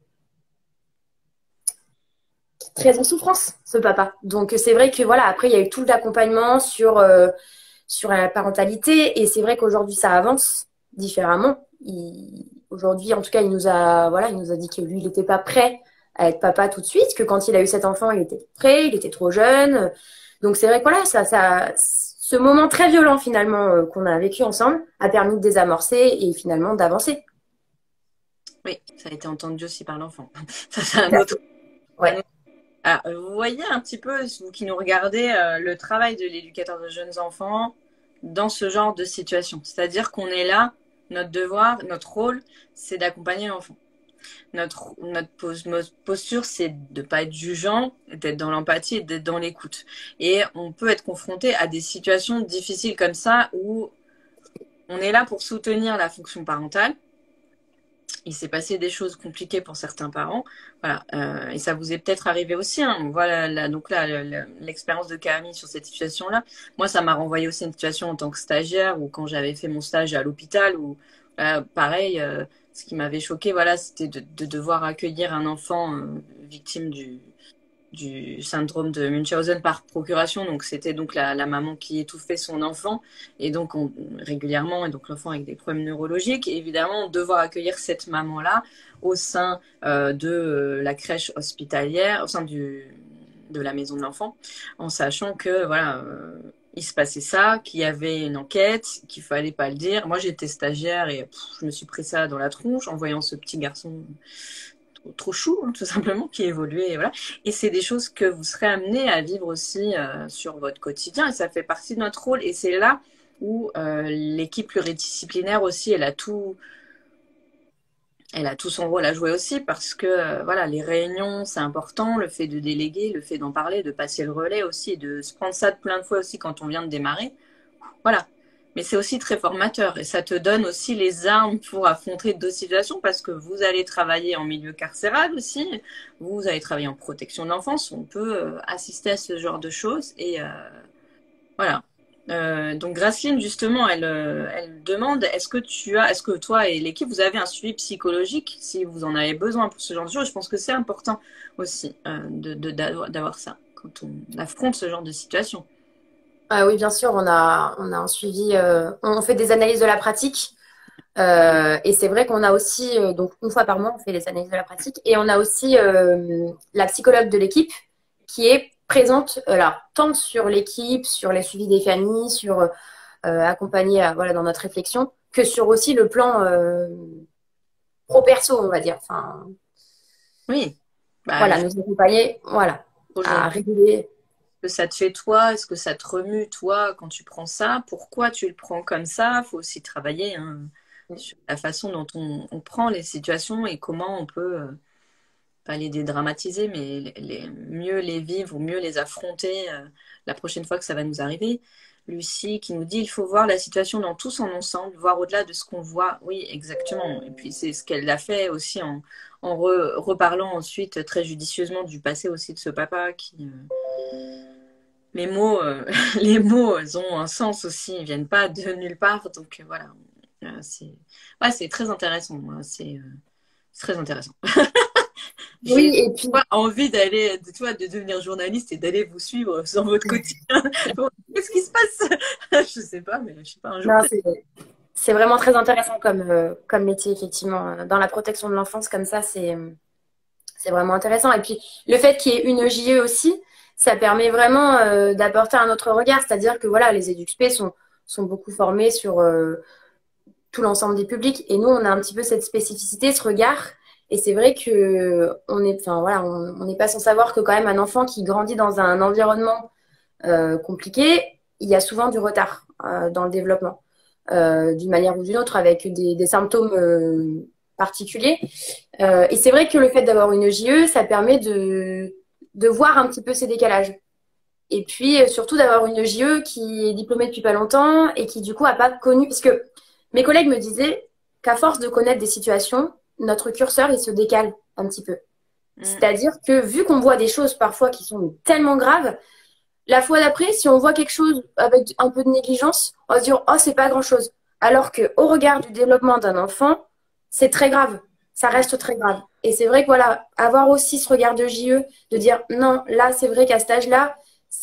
très en souffrance, ce papa. Donc, c'est vrai que voilà, après, il y a eu tout l'accompagnement sur la parentalité, et c'est vrai qu'aujourd'hui, ça avance différemment. Aujourd'hui, en tout cas, il nous a dit que lui, il n'était pas prêt à être papa tout de suite, que quand il a eu cet enfant, il était prêt, il était trop jeune. Donc c'est vrai que voilà, ce moment très violent finalement qu'on a vécu ensemble a permis de désamorcer et finalement d'avancer. Oui, ça a été entendu aussi par l'enfant. Ça, c'est un autre. Ouais. Alors, vous voyez un petit peu, vous qui nous regardez, le travail de l'éducateur de jeunes enfants dans ce genre de situation. C'est-à-dire qu'on est là, notre devoir, notre rôle, c'est d'accompagner l'enfant. Notre posture, c'est de ne pas être jugeant, d'être dans l'empathie et d'être dans l'écoute. Et on peut être confronté à des situations difficiles comme ça où on est là pour soutenir la fonction parentale. Il s'est passé des choses compliquées pour certains parents, voilà, et ça vous est peut-être arrivé aussi. Hein. Voilà, donc là, l'expérience de Camille sur cette situation-là, moi, ça m'a renvoyé aussi une situation en tant que stagiaire ou quand j'avais fait mon stage à l'hôpital, où pareil, ce qui m'avait choqué, voilà, c'était de devoir accueillir un enfant victime du syndrome de Munchausen par procuration. Donc, c'était donc la maman qui étouffait son enfant, et donc régulièrement, et donc l'enfant avec des problèmes neurologiques. Et évidemment, devoir accueillir cette maman-là au sein de la crèche hospitalière, au sein de la maison de l'enfant, en sachant que, voilà, il se passait ça, qu'il y avait une enquête, qu'il fallait pas le dire. Moi, j'étais stagiaire et je me suis pris ça dans la tronche en voyant ce petit garçon trop chou, hein, tout simplement, qui évoluait. Et, voilà. Et c'est des choses que vous serez amené à vivre aussi sur votre quotidien, et ça fait partie de notre rôle. Et c'est là où l'équipe pluridisciplinaire aussi, elle a tout son rôle à jouer aussi, parce que voilà, les réunions, c'est important, le fait de déléguer, le fait d'en parler, de passer le relais aussi, de se prendre ça de plein de fois aussi quand on vient de démarrer. Voilà. Mais c'est aussi très formateur, et ça te donne aussi les armes pour affronter d'autres situations, parce que vous allez travailler en milieu carcéral aussi, vous allez travailler en protection de l'enfance, on peut assister à ce genre de choses. Et voilà. Donc Graceline, justement, elle demande, est-ce que toi et l'équipe, vous avez un suivi psychologique si vous en avez besoin pour ce genre de choses? Je pense que c'est important aussi d'avoir ça quand on affronte ce genre de situation. Ah oui, bien sûr, on a un suivi, on fait des analyses de la pratique. Et c'est vrai qu'on a aussi, donc une fois par mois, on fait les analyses de la pratique. Et on a aussi la psychologue de l'équipe qui est présente, alors, tant sur l'équipe, sur les suivis des familles, sur accompagner voilà, dans notre réflexion, que sur aussi le plan pro-perso, on va dire. Enfin, Oui. Bah, voilà, nous accompagner, voilà, à réguler. Que ça te fait toi? Est-ce que ça te remue toi quand tu prends ça? Pourquoi tu le prends comme ça? Il faut aussi travailler sur la façon dont on prend les situations et comment on peut, pas les dédramatiser, mais mieux les vivre ou mieux les affronter la prochaine fois que ça va nous arriver. Lucie qui nous dit il faut voir la situation dans tout son ensemble, voir au-delà de ce qu'on voit. Oui, exactement. Et puis c'est ce qu'elle a fait aussi en reparlant ensuite très judicieusement du passé aussi de ce papa qui les mots, les mots ont un sens aussi, ils viennent pas de nulle part. Donc voilà, c'est très intéressant. C'est très intéressant. Oui, J'ai et puis pas envie d'aller, de, tu vois, de devenir journaliste et d'aller vous suivre sur votre quotidien. Qu'est-ce qui se passe? Je sais pas, mais je sais pas, un jour non, peut-être. c'est vraiment très intéressant comme métier, effectivement. Dans la protection de l'enfance, comme ça, c'est vraiment intéressant. Et puis, le fait qu'il y ait une JE aussi, ça permet vraiment d'apporter un autre regard. C'est-à-dire que voilà, les EduxP sont beaucoup formés sur tout l'ensemble des publics. Et nous, on a un petit peu cette spécificité, ce regard. Et c'est vrai que enfin, voilà, on n'est pas sans savoir que quand même un enfant qui grandit dans un environnement compliqué, il y a souvent du retard dans le développement, d'une manière ou d'une autre, avec des symptômes particuliers. Et c'est vrai que le fait d'avoir une JE, ça permet de voir un petit peu ces décalages. Et puis surtout d'avoir une JE qui est diplômée depuis pas longtemps et qui du coup a pas connu, parce que mes collègues me disaient qu'à force de connaître des situations, notre curseur il se décale un petit peu. Mm. C'est-à-dire que vu qu'on voit des choses parfois qui sont tellement graves, la fois d'après, si on voit quelque chose avec un peu de négligence, on va se dire oh c'est pas grand-chose. Alors que au regard du développement d'un enfant, c'est très grave. Ça Mm. reste très grave. Et c'est vrai que voilà, avoir aussi ce regard de JE, de dire non, là c'est vrai qu'à cet âge-là,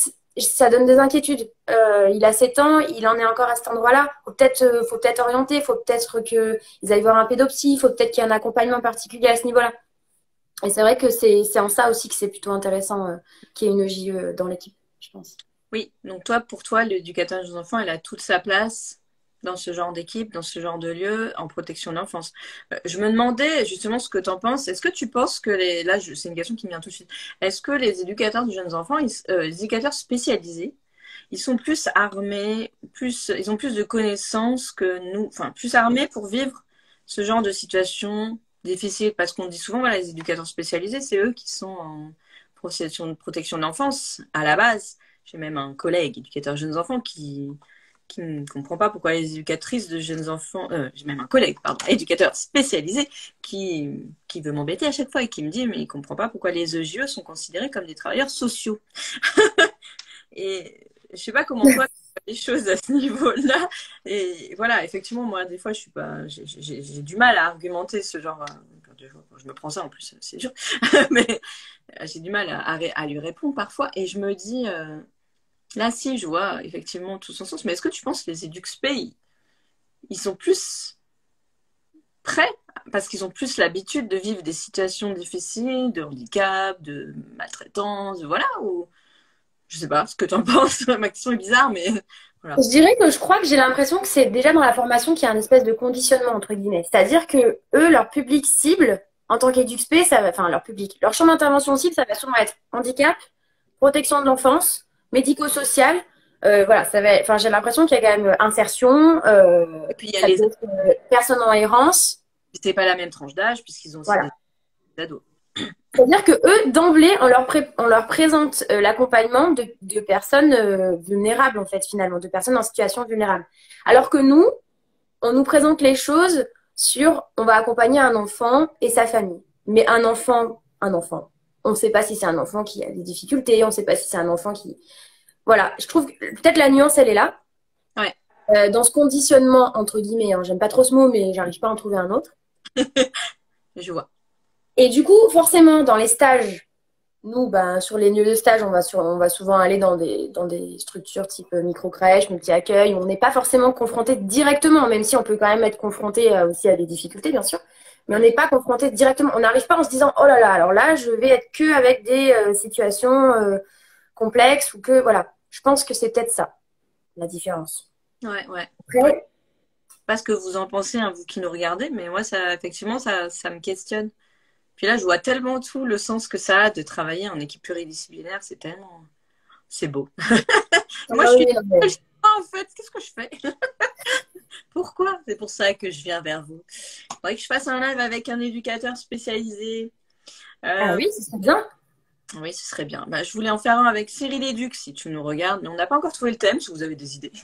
ça donne des inquiétudes. Il a 7 ans, il en est encore à cet endroit-là. Faut peut-être orienter, faut peut-être qu'ils aillent voir un pédopsie, faut peut-être qu'il y ait un accompagnement particulier à ce niveau-là. Et c'est vrai que c'est en ça aussi que c'est plutôt intéressant qu'il y ait une JE dans l'équipe, je pense. Oui, donc toi, pour toi, l'éducateur des enfants, elle a toute sa place dans ce genre d'équipe, dans ce genre de lieu, en protection de l'enfance. Je me demandais justement ce que tu en penses. Est-ce que tu penses que c'est une question qui me vient tout de suite. Est-ce que les éducateurs de jeunes enfants, les éducateurs spécialisés, ils sont plus armés, ils ont plus de connaissances que nous, enfin, plus armés pour vivre ce genre de situation difficile? Parce qu'on dit souvent, voilà, les éducateurs spécialisés, c'est eux qui sont en protection de l'enfance à la base. J'ai même un collègue éducateur de jeunes enfants qui ne comprend pas pourquoi les éducatrices de jeunes enfants, j'ai même un collègue, pardon, éducateur spécialisé qui veut m'embêter à chaque fois et qui me dit, mais il ne comprend pas pourquoi les EJE sont considérés comme des travailleurs sociaux. Et je sais pas comment toi tu vois les choses à ce niveau-là. Et voilà, effectivement, moi, des fois, je suis pas, j'ai du mal à argumenter ce genre. Je me prends ça en plus, c'est dur. Mais j'ai du mal à lui répondre parfois. Et je me dis, là, si, je vois effectivement tout son sens. Mais est-ce que tu penses que les EduxP, ils sont plus prêts parce qu'ils ont plus l'habitude de vivre des situations difficiles, de handicap, de maltraitance, voilà, ou je sais pas ce que tu en penses. Ma question est bizarre, mais voilà. Je dirais que je crois que j'ai l'impression que c'est déjà dans la formation qu'il y a un espèce de conditionnement, entre guillemets. C'est-à-dire que eux, leur public cible, en tant qu'EduxP, enfin leur public, leur champ d'intervention cible, ça va souvent être handicap, protection de l'enfance, médico-social. Voilà, enfin, j'ai l'impression qu'il y a quand même insertion, Et puis il y a ça peut être personnes en errance. c'est pas la même tranche d'âge puisqu'ils ont aussi Voilà. des ados. C'est-à-dire que eux, d'emblée, on leur présente l'accompagnement de personnes vulnérables, en fait, finalement, de personnes en situation vulnérable. Alors que nous, on nous présente les choses on va accompagner un enfant et sa famille. Mais un enfant. On ne sait pas si c'est un enfant qui a des difficultés, on ne sait pas si c'est un enfant qui... Voilà, je trouve que peut-être la nuance, elle est là. Ouais, Dans ce conditionnement, entre guillemets, hein, j'aime pas trop ce mot, mais j'arrive pas à en trouver un autre. je vois. Et du coup, forcément, dans les stages, nous, ben, sur les lieux de stage, on va souvent aller dans des structures type micro-crèche, multi-accueil. On n'est pas forcément confronté directement, même si on peut quand même être confronté aussi à des difficultés, bien sûr. Mais on n'est pas confronté directement. On n'arrive pas en se disant, oh là là, alors là, je vais être que avec des situations complexes ou que, voilà. Je pense que c'est peut-être ça, la différence. Ouais, ouais. Ouais. Après, Pas ce que vous en pensez, hein, vous qui nous regardez, mais moi, ça, effectivement, ça me questionne. Puis là, je vois tellement tout le sens que ça a de travailler en équipe pluridisciplinaire. C'est tellement, c'est beau. Moi, je suis, oui, non, mais je sais pas, en fait, qu'est-ce que je fais? Pourquoi? C'est pour ça que je viens vers vous. Il faudrait que je fasse un live avec un éducateur spécialisé. ah Euh, oui, ce serait bien. oui, ce serait bien. Bah, je voulais en faire un avec Cyril Educ, si tu nous regardes, mais on n'a pas encore trouvé le thème, si vous avez des idées.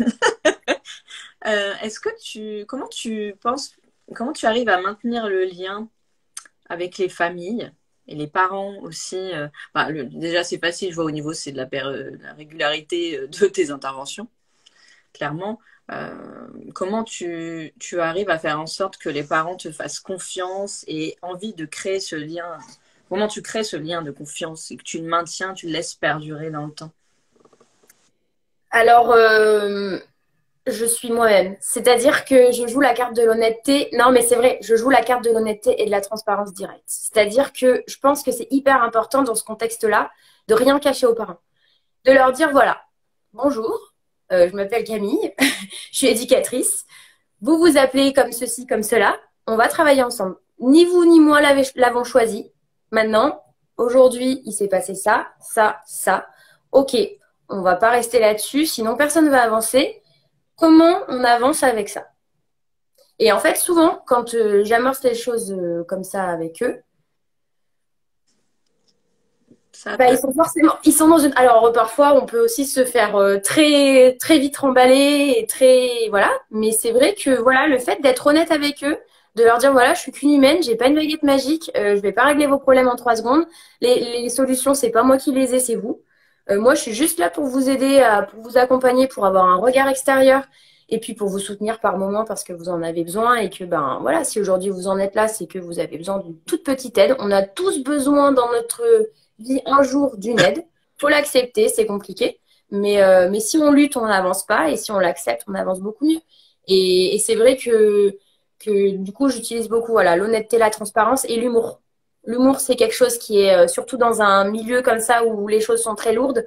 Est-ce que comment tu penses, comment tu arrives à maintenir le lien avec les familles et les parents aussi? Bah, déjà, c'est facile, je vois au niveau, c'est de la régularité de tes interventions, clairement. Comment tu arrives à faire en sorte que les parents te fassent confiance et envie de créer ce lien? Comment tu crées ce lien de confiance et que tu le maintiens, tu le laisses perdurer dans le temps? Alors, je suis moi-même. C'est-à-dire que je joue la carte de l'honnêteté. Non, mais c'est vrai, je joue la carte de l'honnêteté et de la transparence directe. C'est-à-dire que je pense que c'est hyper important dans ce contexte-là de rien cacher aux parents. De leur dire, voilà, bonjour, je m'appelle Camille, je suis éducatrice. Vous vous appelez comme ceci, comme cela. On va travailler ensemble. Ni vous ni moi l'avons choisi. Maintenant, aujourd'hui, il s'est passé ça, ça, ça. Ok, on va pas rester là-dessus, sinon personne ne va avancer. Comment on avance avec ça? Et en fait, souvent, quand j'amorce les choses comme ça avec eux, Ça bah, peut. ils sont dans une. Alors parfois, on peut aussi se faire très très vite remballer et très voilà. Mais c'est vrai que voilà, le fait d'être honnête avec eux, de leur dire voilà, je suis qu'une humaine, j'ai pas une baguette magique, je vais pas régler vos problèmes en 3 secondes. Les solutions, c'est pas moi qui les ai, c'est vous. Moi, je suis juste là pour vous aider, pour vous accompagner, pour avoir un regard extérieur et puis pour vous soutenir par moment parce que vous en avez besoin et que ben voilà, si aujourd'hui vous en êtes là, c'est que vous avez besoin d'une toute petite aide. On a tous besoin dans notre vie un jour d'une aide. Faut l'accepter, c'est compliqué. Mais si on lutte, on n'avance pas. Et si on l'accepte, on avance beaucoup mieux. Et c'est vrai que du coup, j'utilise beaucoup voilà, l'honnêteté, la transparence et l'humour. L'humour, c'est quelque chose qui est, surtout dans un milieu comme ça où les choses sont très lourdes,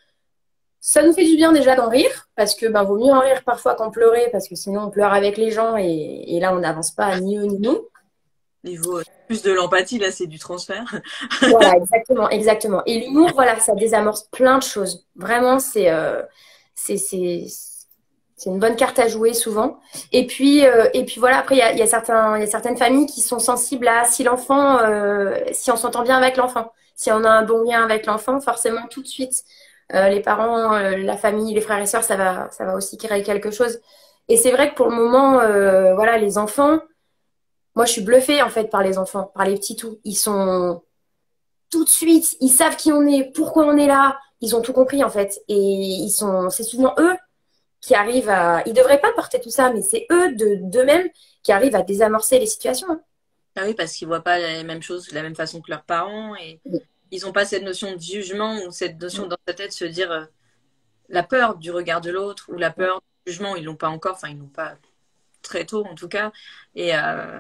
ça nous fait du bien déjà d'en rire, parce que ben, vaut mieux en rire parfois qu'en pleurer, parce que sinon on pleure avec les gens et là on n'avance pas ni eux ni nous. Niveau plus de l'empathie, là, c'est du transfert. Voilà, exactement, exactement. Et l'humour, voilà, ça désamorce plein de choses. Vraiment, c'est, c'est, c'est une bonne carte à jouer souvent. Et puis voilà, après, il y a certaines familles qui sont sensibles à si l'enfant, si on s'entend bien avec l'enfant, si on a un bon lien avec l'enfant, forcément, tout de suite, les parents, la famille, les frères et sœurs, ça va aussi créer quelque chose. Et c'est vrai que pour le moment, voilà, les enfants, moi, je suis bluffée, en fait, par les enfants, par les petits tout. Ils sont tout de suite, ils savent qui on est, pourquoi on est là. Ils ont tout compris en fait. Et c'est souvent eux qui arrivent à. Ils devraient pas porter tout ça, mais c'est eux d'eux-mêmes qui arrivent à désamorcer les situations, hein. Ah oui, parce qu'ils voient pas les mêmes choses de la même façon que leurs parents et ils n'ont pas cette notion de jugement ou cette notion dans sa tête de se dire la peur du regard de l'autre ou la peur du jugement, ils l'ont pas encore, enfin ils l'ont pas très tôt en tout cas, et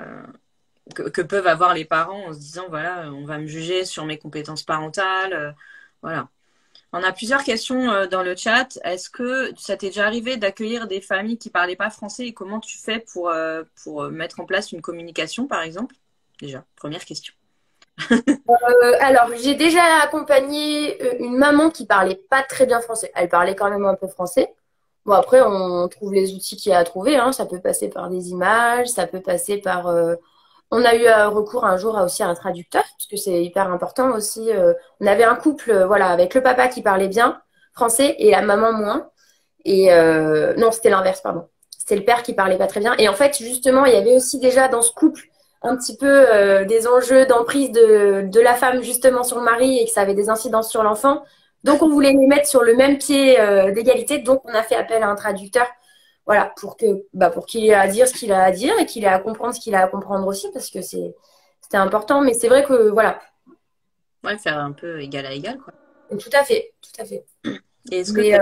que peuvent avoir les parents en se disant voilà, on va me juger sur mes compétences parentales, voilà. On a plusieurs questions dans le chat. Est-ce que ça t'est déjà arrivé d'accueillir des familles qui parlaient pas français et comment tu fais pour mettre en place une communication, par exemple? Déjà, première question. Alors, j'ai déjà accompagné une maman qui parlait pas très bien français. Elle parlait quand même un peu français. Bon, après, on trouve les outils qu'il y a à trouver, hein. Ça peut passer par des images, ça peut passer par. On a eu recours un jour aussi à un traducteur, parce que c'est hyper important aussi. On avait un couple, voilà, avec le papa qui parlait bien français et la maman moins. Et non, c'était l'inverse, pardon. C'était le père qui parlait pas très bien. Et en fait, justement, il y avait aussi déjà dans ce couple un petit peu des enjeux d'emprise de la femme justement sur le mari et que ça avait des incidences sur l'enfant. Donc, on voulait les mettre sur le même pied d'égalité. Donc, on a fait appel à un traducteur, voilà, pour qu'il ait à dire ce qu'il a à dire et qu'il ait à comprendre ce qu'il a à comprendre aussi, parce que c'était important. Mais c'est vrai que, voilà, Ouais, faire un peu égal à égal, quoi. tout à fait, tout à fait. Et est-ce que Mais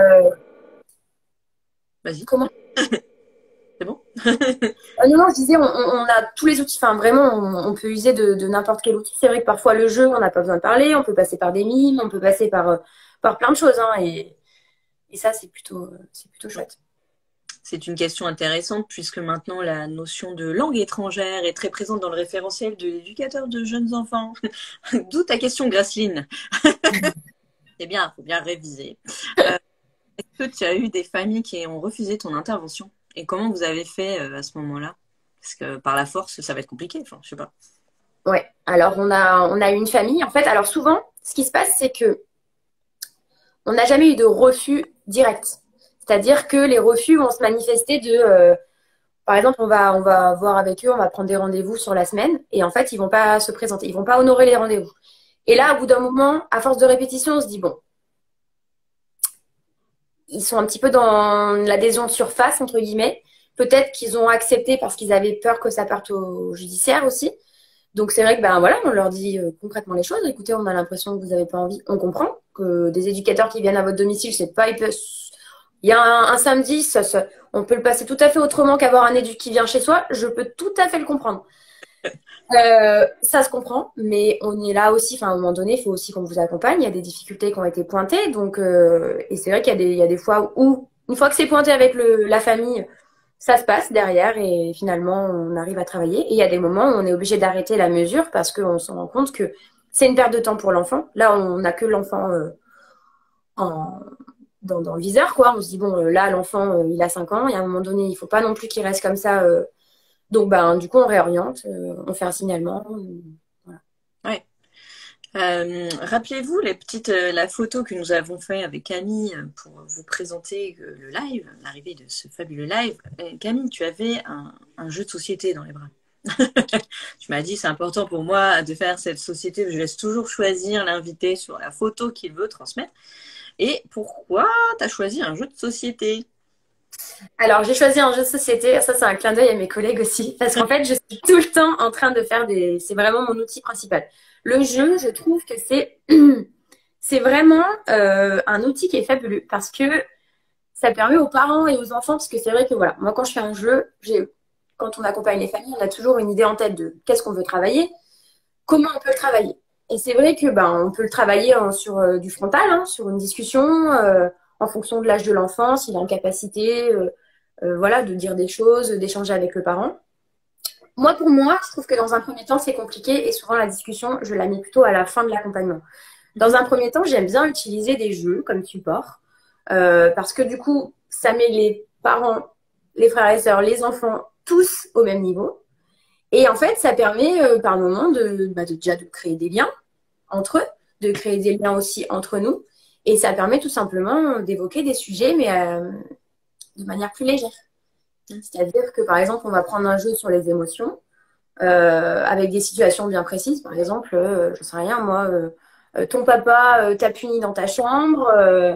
Vas-y, comment? c'est bon? Non, non, je disais, on a tous les outils. Enfin, vraiment, on peut user de n'importe quel outil. C'est vrai que parfois, le jeu, on n'a pas besoin de parler. On peut passer par des mimes, on peut passer par plein de choses, hein, et ça, c'est plutôt chouette. C'est une question intéressante puisque maintenant la notion de langue étrangère est très présente dans le référentiel de l'éducateur de jeunes enfants. D'où ta question, Graceline. C'est bien, il faut bien réviser. Est-ce que tu as eu des familles qui ont refusé ton intervention? Et comment vous avez fait à ce moment-là? Parce que par la force, ça va être compliqué. Enfin, je sais pas. Ouais. Alors, on a une famille. En fait, alors souvent, ce qui se passe, c'est que on n'a jamais eu de refus direct. C'est-à-dire que les refus vont se manifester par exemple, on va voir avec eux, on va prendre des rendez-vous sur la semaine, et en fait, ils vont pas se présenter, ils vont pas honorer les rendez-vous. Et là, au bout d'un moment, à force de répétition, on se dit bon, ils sont un petit peu dans l'adhésion de surface, entre guillemets. Peut-être qu'ils ont accepté parce qu'ils avaient peur que ça parte au judiciaire aussi. Donc c'est vrai que ben voilà, on leur dit concrètement les choses. Écoutez, on a l'impression que vous n'avez pas envie. On comprend que des éducateurs qui viennent à votre domicile, c'est pas il y a un samedi, on peut le passer tout à fait autrement qu'avoir un éduc qui vient chez soi. Je peux tout à fait le comprendre. Ça se comprend, mais on est là aussi. Enfin, à un moment donné, il faut aussi qu'on vous accompagne. Il y a des difficultés qui ont été pointées, donc et c'est vrai qu'il y a des fois où, une fois que c'est pointé avec la famille, ça se passe derrière et finalement on arrive à travailler. Et il y a des moments où on est obligé d'arrêter la mesure parce qu'on se rend compte que c'est une perte de temps pour l'enfant. Là, on n'a que l'enfant en, dans le viseur, quoi. On se dit bon, là, l'enfant, il a 5 ans. Et à un moment donné, il faut pas non plus qu'il reste comme ça. Donc, ben, du coup, on réoriente, on fait un signalement. Voilà. Ouais. Rappelez-vous la photo que nous avons fait avec Camille pour vous présenter le live, l'arrivée de ce fabuleux live. Camille, tu avais un jeu de société dans les bras. Tu m'as dit c'est important pour moi de faire cette société. Je laisse toujours choisir l'invité sur la photo qu'il veut transmettre. Et pourquoi tu as choisi un jeu de société? Alors, j'ai choisi un jeu de société. Ça, c'est un clin d'œil à mes collègues aussi. Parce qu'en fait, je suis tout le temps en train de faire des. C'est vraiment mon outil principal. Le jeu, je trouve que c'est vraiment un outil qui est fabuleux parce que ça permet aux parents et aux enfants, parce que c'est vrai que voilà, moi quand je fais un jeu, quand on accompagne les familles, on a toujours une idée en tête de qu'est-ce qu'on veut travailler, comment on peut le travailler. Et c'est vrai que ben on peut le travailler sur du frontal, hein, sur une discussion, en fonction de l'âge de l'enfant, s'il est en capacité, voilà, de dire des choses, d'échanger avec le parent. Moi, pour moi, je trouve que dans un premier temps, c'est compliqué et souvent la discussion, je la mets plutôt à la fin de l'accompagnement. Dans un premier temps, j'aime bien utiliser des jeux comme support parce que du coup, ça met les parents, les frères et sœurs, les enfants, tous au même niveau. Et en fait, ça permet par moment déjà de créer des liens entre eux, de créer des liens aussi entre nous. Et ça permet tout simplement d'évoquer des sujets, mais de manière plus légère. C'est-à-dire que, par exemple, on va prendre un jeu sur les émotions avec des situations bien précises. Par exemple, je sais rien, moi, ton papa t'a puni dans ta chambre,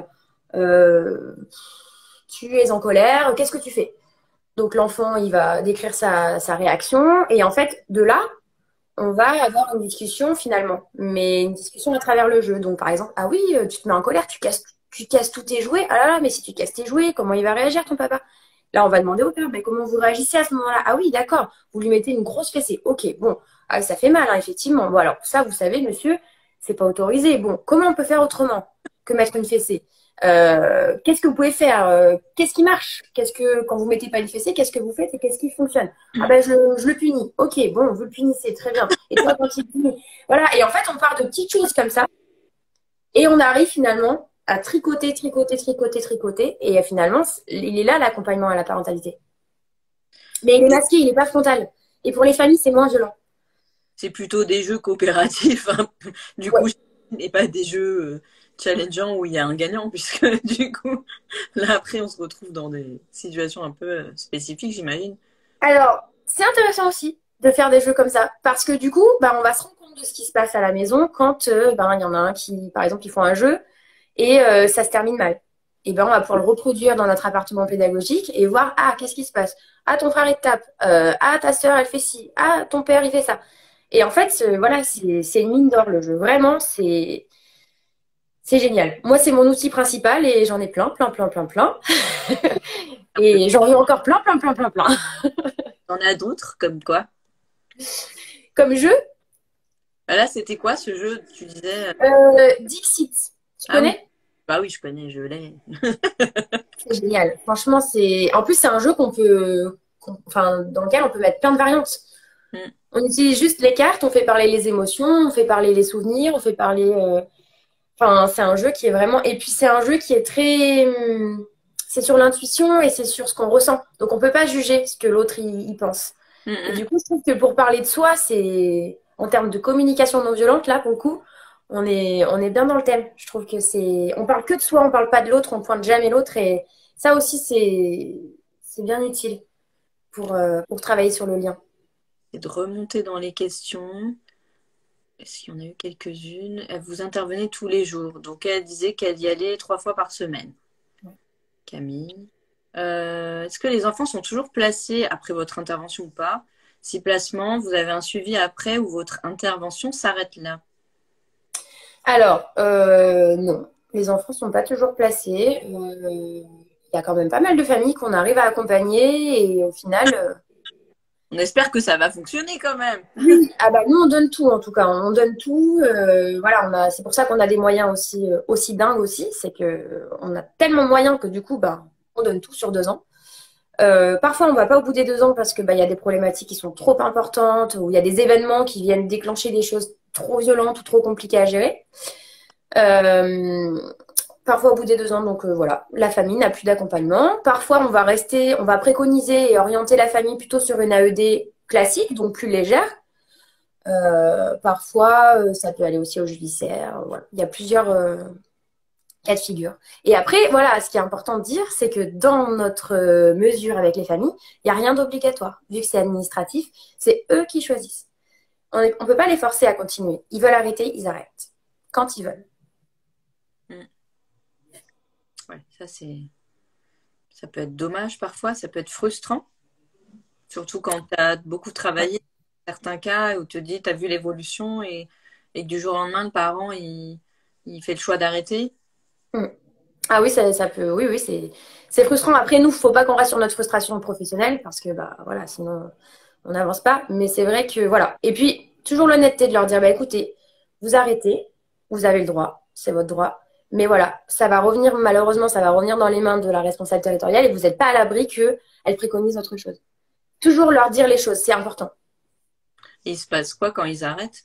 euh, tu es en colère, qu'est-ce que tu fais? Donc l'enfant, il va décrire sa réaction et en fait, de là, on va avoir une discussion finalement, mais une discussion à travers le jeu. Donc par exemple, ah oui, tu te mets en colère, tu casses tous tes jouets. Ah là là, mais si tu casses tes jouets, comment il va réagir ton papa? Là, on va demander au père, mais comment vous réagissez à ce moment-là? Ah oui, d'accord, vous lui mettez une grosse fessée. Ok, bon, ah, ça fait mal, hein, effectivement. Bon, alors ça, vous savez, monsieur, c'est pas autorisé. Bon, comment on peut faire autrement que mettre une fessée? Qu'est-ce que vous pouvez faire? Qu'est-ce qui marche? Quand vous mettez pas une fessée, qu'est-ce que vous faites et qu'est-ce qui fonctionne? Ah ben je le punis. Ok, bon, vous le punissez, très bien. Et toi, quand il punit, voilà. Et en fait, on part de petites choses comme ça et on arrive finalement à tricoter, tricoter, tricoter, tricoter. Et finalement, il est là l'accompagnement à la parentalité. Mais il est masqué, il n'est pas frontal. Et pour les familles, c'est moins violent. C'est plutôt des jeux coopératifs, hein. Du coup, Ouais. et pas des jeux challengeants où il y a un gagnant, puisque du coup, là après, on se retrouve dans des situations un peu spécifiques, j'imagine. Alors, c'est intéressant aussi de faire des jeux comme ça, parce que du coup, bah, on va se rendre compte de ce qui se passe à la maison quand ben, il y en a un qui, par exemple, ils font un jeu et ça se termine mal. Et ben, on va pouvoir le reproduire dans notre appartement pédagogique et voir, ah, qu'est-ce qui se passe? Ah, ton frère, il te tape. Ah, ta sœur, elle fait ci. Ah, ton père, il fait ça. Et en fait, voilà, c'est une mine d'or le jeu. Vraiment, c'est génial. Moi, c'est mon outil principal et j'en ai plein, plein, plein, plein, plein. Et j'en veux encore plein, plein, plein, plein, plein. T'en as d'autres, comme quoi? Comme jeu, Ah, là, c'était quoi ce jeu? Tu disais. Dixit. Tu Ah oui, connais? bah oui, je connais, je l'ai. C'est génial. Franchement, en plus, c'est un jeu enfin, dans lequel on peut mettre plein de variantes. Mm. On utilise juste les cartes, on fait parler les émotions, on fait parler les souvenirs, on fait parler. Enfin, c'est un jeu qui est vraiment. Et puis, c'est un jeu qui est très. C'est sur l'intuition et c'est sur ce qu'on ressent. Donc, on peut pas juger ce que l'autre il pense. Mm, Et mm. du coup, je trouve que pour parler de soi, c'est. En termes de communication non violente, là, pour le coup, on est bien dans le thème. Je trouve que c'est. On parle que de soi, on parle pas de l'autre, on pointe jamais l'autre. Et ça aussi, c'est bien utile pour travailler sur le lien. Et de remonter dans les questions. Est-ce qu'il y en a eu quelques-unes? Vous intervenez tous les jours. Donc, elle disait qu'elle y allait 3 fois par semaine. Camille. Est-ce que les enfants sont toujours placés après votre intervention ou pas? Si placement, vous avez un suivi après ou votre intervention s'arrête là? Alors, non, les enfants sont pas toujours placés. Il y a quand même pas mal de familles qu'on arrive à accompagner et au final, On espère que ça va fonctionner quand même. oui, ah bah nous on donne tout en tout cas, on donne tout. Voilà, c'est pour ça qu'on a des moyens aussi dingues aussi, c'est que on a tellement de moyens que du coup, bah, on donne tout sur 2 ans. Parfois, on va pas au bout des 2 ans parce que bah, il y a des problématiques qui sont trop importantes ou il y a des événements qui viennent déclencher des choses trop violentes ou trop compliquées à gérer. Euh, Parfois au bout des 2 ans, donc voilà, la famille n'a plus d'accompagnement. Parfois, on va préconiser et orienter la famille plutôt sur une AED classique, donc plus légère. Parfois, ça peut aller aussi au judiciaire. Voilà. Il y a plusieurs cas de figure. Et après, voilà, ce qui est important de dire, c'est que dans notre mesure avec les familles, il n'y a rien d'obligatoire. Vu que c'est administratif, c'est eux qui choisissent. On ne peut pas les forcer à continuer. Ils veulent arrêter, ils arrêtent. Quand ils veulent. Mm. Ouais, ça peut être dommage parfois, ça peut être frustrant, surtout quand tu as beaucoup travaillé, certains cas où tu te dis, tu as vu l'évolution et que du jour au lendemain, le parent, il fait le choix d'arrêter. Mm. Ah oui, ça peut. Oui, oui, c'est frustrant. Après, nous, faut pas qu'on reste sur notre frustration professionnelle parce que, bah, voilà, sinon, on n'avance pas. Mais c'est vrai que, voilà. Et puis, toujours l'honnêteté de leur dire, bah, écoutez, vous arrêtez, vous avez le droit, c'est votre droit. Mais voilà, ça va revenir, malheureusement, ça va revenir dans les mains de la responsable territoriale et vous n'êtes pas à l'abri qu'elle préconise autre chose. Toujours leur dire les choses, c'est important. Et il se passe quoi quand ils arrêtent?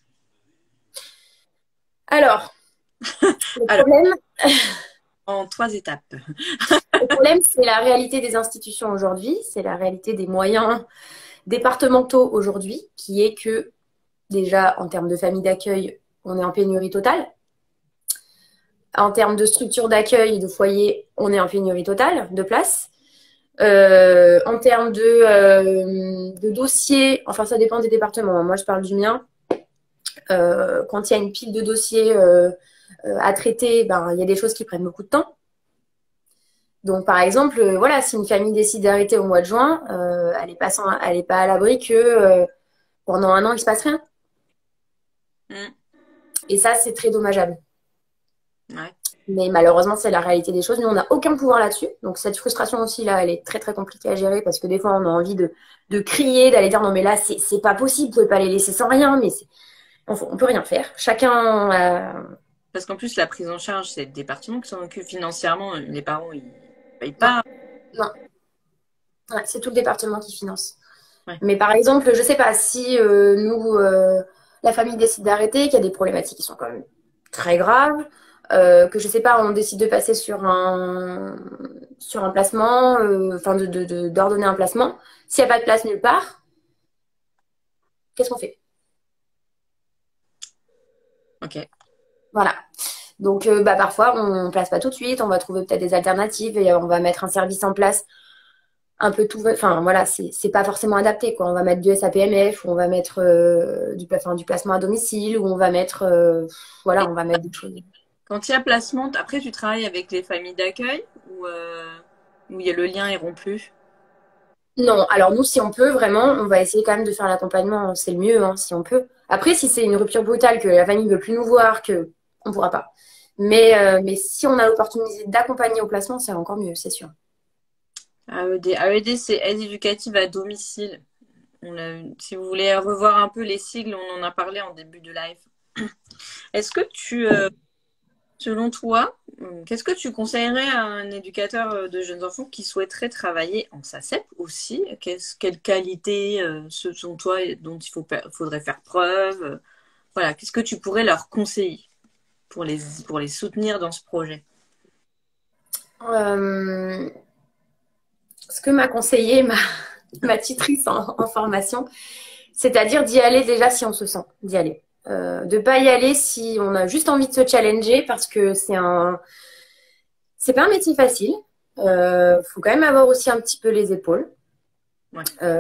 Alors, le Alors, problème, en 3 étapes. le problème, c'est la réalité des institutions aujourd'hui, c'est la réalité des moyens départementaux aujourd'hui, qui est que déjà en termes de famille d'accueil, on est en pénurie totale. En termes de structure d'accueil de foyer, on est en pénurie totale de places. En termes de dossiers, enfin ça dépend des départements. Moi, je parle du mien. Quand il y a une pile de dossiers à traiter, ben, il y a des choses qui prennent beaucoup de temps. Donc, par exemple, voilà, si une famille décide d'arrêter au mois de juin, elle est pas à l'abri que pendant un an, il se passe rien. Mm. Et ça, c'est très dommageable. Ouais. Mais malheureusement, c'est la réalité des choses. Nous, on n'a aucun pouvoir là-dessus. Donc, cette frustration aussi, là, elle est très, très compliquée à gérer parce que des fois, on a envie de crier, d'aller dire non, mais là, c'est pas possible, vous pouvez pas les laisser sans rien, mais on peut rien faire. Chacun. Parce qu'en plus, la prise en charge, c'est le département qui s'en occupe financièrement. Les parents, ils payent Non, pas. non. Ouais, c'est tout le département qui finance. Ouais. Mais par exemple, je sais pas si nous, la famille décide d'arrêter, qu'il y a des problématiques qui sont quand même très graves, que je sais pas, on décide de passer sur un placement, enfin d'ordonner un placement. S'il n'y a pas de place nulle part, qu'est-ce qu'on fait? Ok. Voilà. Donc, bah, parfois, on ne place pas tout de suite, on va trouver peut-être des alternatives et on va mettre un service en place un peu tout. Enfin, voilà, c'est pas forcément adapté, quoi. On va mettre du SAPMF, ou on va mettre du placement à domicile, ou on va mettre. Voilà, Et on va mettre des choses. quand il y a placement, après, tu travailles avec les familles d'accueil ou il y a le lien est rompu? Non, alors nous, si on peut, vraiment, on va essayer quand même de faire l'accompagnement, c'est le mieux, hein, si on peut. Après, si c'est une rupture brutale, que la famille ne veut plus nous voir, on ne pourra pas. Mais si on a l'opportunité d'accompagner au placement, c'est encore mieux, c'est sûr. AED. AED, c'est aide éducative à domicile. Si vous voulez revoir un peu les sigles, on en a parlé en début de live. Est-ce que selon toi, qu'est-ce que tu conseillerais à un éducateur de jeunes enfants qui souhaiterait travailler en SACEP aussi? Quelle qualité, selon toi, dont faudrait faire preuve? Voilà, qu'est-ce que tu pourrais leur conseiller pour les soutenir dans ce projet? Euh, Ce que m'a conseillé ma tutrice en formation, c'est-à-dire d'y aller déjà si on se sent, d'y aller. De pas y aller si on a juste envie de se challenger parce que c'est pas un métier facile. Faut quand même avoir aussi un petit peu les épaules. Ouais.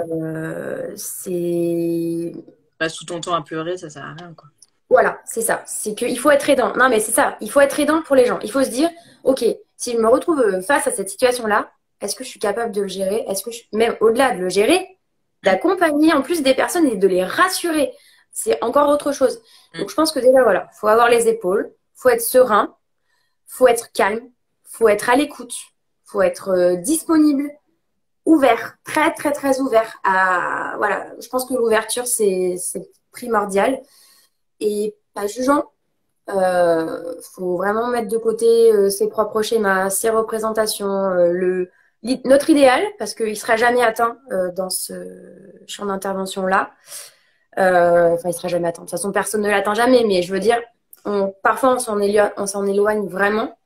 C'est Bah, sous ton temps à pleurer, ça sert à rien, quoi. Voilà, c'est ça. C'est qu'il faut être aidant. Non, mais c'est ça. Il faut être aidant pour les gens. Il faut se dire, ok, si je me retrouve face à cette situation-là, est-ce que je suis capable de le gérer? Est-ce que même au-delà de le gérer, d'accompagner en plus des personnes et de les rassurer, c'est encore autre chose. Donc je pense que déjà voilà, faut avoir les épaules, faut être serein, faut être calme, faut être à l'écoute, faut être disponible, ouvert, très très très ouvert à voilà. Je pense que l'ouverture c'est primordial et pas jugeant. Faut vraiment mettre de côté ses propres schémas, ses représentations, notre idéal, parce qu'il ne sera jamais atteint dans ce champ d'intervention-là. Enfin, il ne sera jamais atteint. De toute façon, personne ne l'atteint jamais, mais je veux dire, parfois, on s'en éloigne vraiment.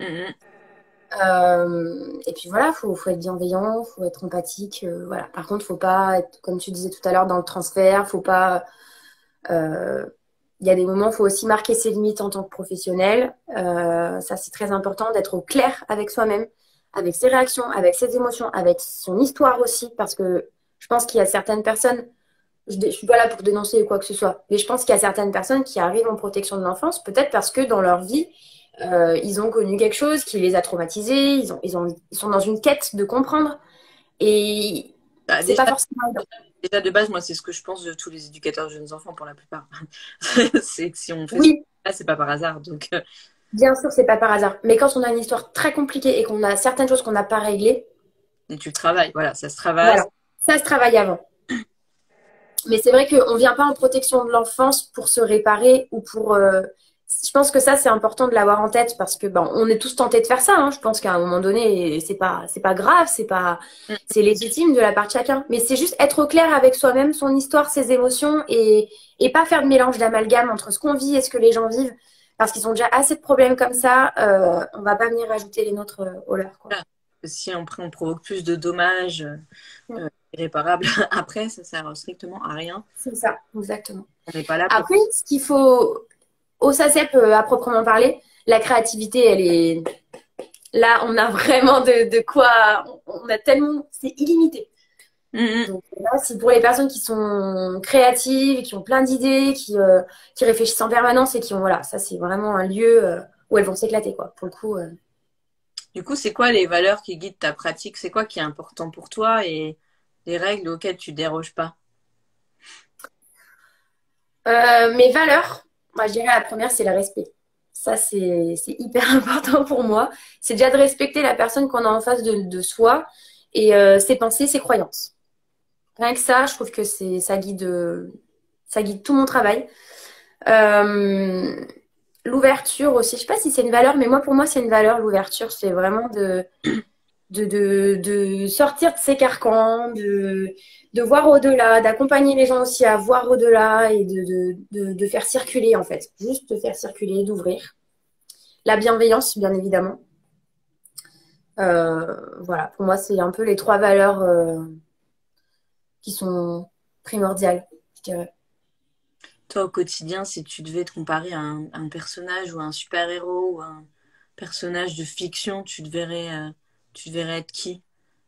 Et puis voilà, faut être bienveillant, faut être empathique. Voilà. Par contre, faut pas être, comme tu disais tout à l'heure, dans le transfert. Faut pas. Il y a des moments, il faut aussi marquer ses limites en tant que professionnel. Ça, c'est très important d'être au clair avec soi-même, avec ses réactions, avec ses émotions, avec son histoire aussi, parce que je pense qu'il y a certaines personnes, je ne suis pas là pour dénoncer ou quoi que ce soit, mais je pense qu'il y a certaines personnes qui arrivent en protection de l'enfance, peut-être parce que dans leur vie, ils ont connu quelque chose qui les a traumatisés, ils sont dans une quête de comprendre, et c'est pas forcément évident. Déjà, de base, moi, c'est ce que je pense de tous les éducateurs de jeunes enfants pour la plupart. C'est que si on fait ça, c'est pas par hasard. Donc, bien sûr, c'est pas par hasard. Mais quand on a une histoire très compliquée et qu'on a certaines choses qu'on n'a pas réglées. Et tu le travailles, voilà, ça se travaille. Voilà. Ça se travaille avant. Mais c'est vrai qu'on ne vient pas en protection de l'enfance pour se réparer ou pour. Je pense que ça, c'est important de l'avoir en tête parce que on est tous tentés de faire ça. Hein. Je pense qu'à un moment donné, c'est pas grave, c'est légitime de la part de chacun. Mais c'est juste être au clair avec soi-même, son histoire, ses émotions et pas faire de mélange d'amalgame entre ce qu'on vit et ce que les gens vivent parce qu'ils ont déjà assez de problèmes comme ça. On va pas venir ajouter les nôtres au leur. Quoi. Si on provoque plus de dommages irréparables, après, ça sert strictement à rien. C'est ça, exactement. On n'est pas là pour... Après, ce qu'il faut... Au SACEP, à proprement parler, la créativité, elle est... Là, on a vraiment de quoi... On a tellement... C'est illimité. Donc là, c'est pour les personnes qui sont créatives, qui ont plein d'idées, qui réfléchissent en permanence et qui ont... Voilà, ça, c'est vraiment un lieu où elles vont s'éclater, quoi. Pour le coup... Du coup, c'est quoi les valeurs qui guident ta pratique? C'est quoi qui est important pour toi et les règles auxquelles tu déroges pas? Mes valeurs... Moi, je dirais la première, c'est le respect. Ça, c'est hyper important pour moi. C'est déjà de respecter la personne qu'on a en face de soi et ses pensées, ses croyances. Rien que ça, je trouve que ça guide tout mon travail. L'ouverture aussi, je sais pas si c'est une valeur, mais pour moi, c'est une valeur, l'ouverture. C'est vraiment de sortir de ses carcans, de voir au-delà, d'accompagner les gens aussi à voir au-delà et de faire circuler en fait. Juste de faire circuler, d'ouvrir. La bienveillance, bien évidemment. Voilà, pour moi, c'est un peu les 3 valeurs qui sont primordiales, je dirais. Toi, au quotidien, si tu devais te comparer à un personnage ou à un super-héros ou à un personnage de fiction, tu te verrais être qui?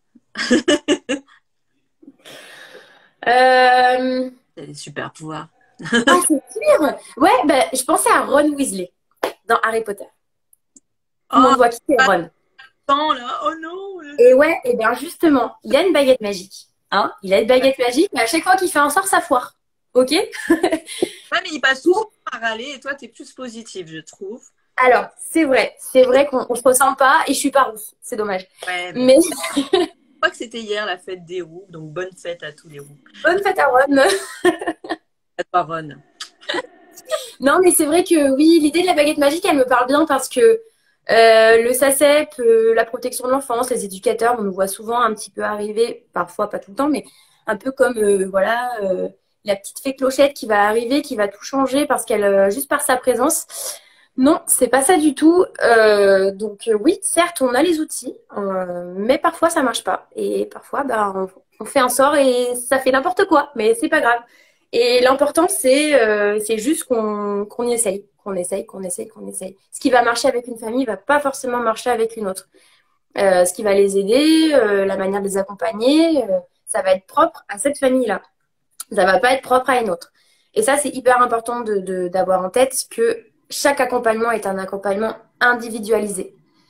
T'as des super pouvoirs. Ah, c'est sûr. Ouais, je pensais à Ron Weasley dans Harry Potter. Tout le monde voit qui c'est Ron. Là. Oh non. Et ouais, et bien justement, il a une baguette magique. Hein, il a une baguette magique, mais à chaque fois qu'il fait un sort, ça foire. Ok? Ouais, mais il passe souvent à râler et toi, t'es plus positive, je trouve. Alors, c'est vrai qu'on se ressent pas et je suis pas rousse. C'est dommage. Ouais, mais... je crois que c'était hier la fête des roues, donc bonne fête à tous les roues. Bonne fête à Ron. À toi, Ron. Non, mais c'est vrai que oui, l'idée de la baguette magique, elle me parle bien parce que le SACEP, la protection de l'enfance, les éducateurs, on nous voit souvent un petit peu arriver, parfois pas tout le temps, mais un peu comme la petite fée Clochette qui va arriver, qui va tout changer parce qu'elle, juste par sa présence. Non, c'est pas ça du tout. Donc oui, certes, on a les outils, mais parfois ça marche pas. Et parfois, on fait un sort et ça fait n'importe quoi, mais c'est pas grave. Et l'important, c'est juste qu'on essaye, qu'on essaye. Ce qui va marcher avec une famille va pas forcément marcher avec une autre. Ce qui va les aider, la manière de les accompagner, ça va être propre à cette famille-là. Ça va pas être propre à une autre. Et ça, c'est hyper important d'avoir en tête que chaque accompagnement est un accompagnement individualisé.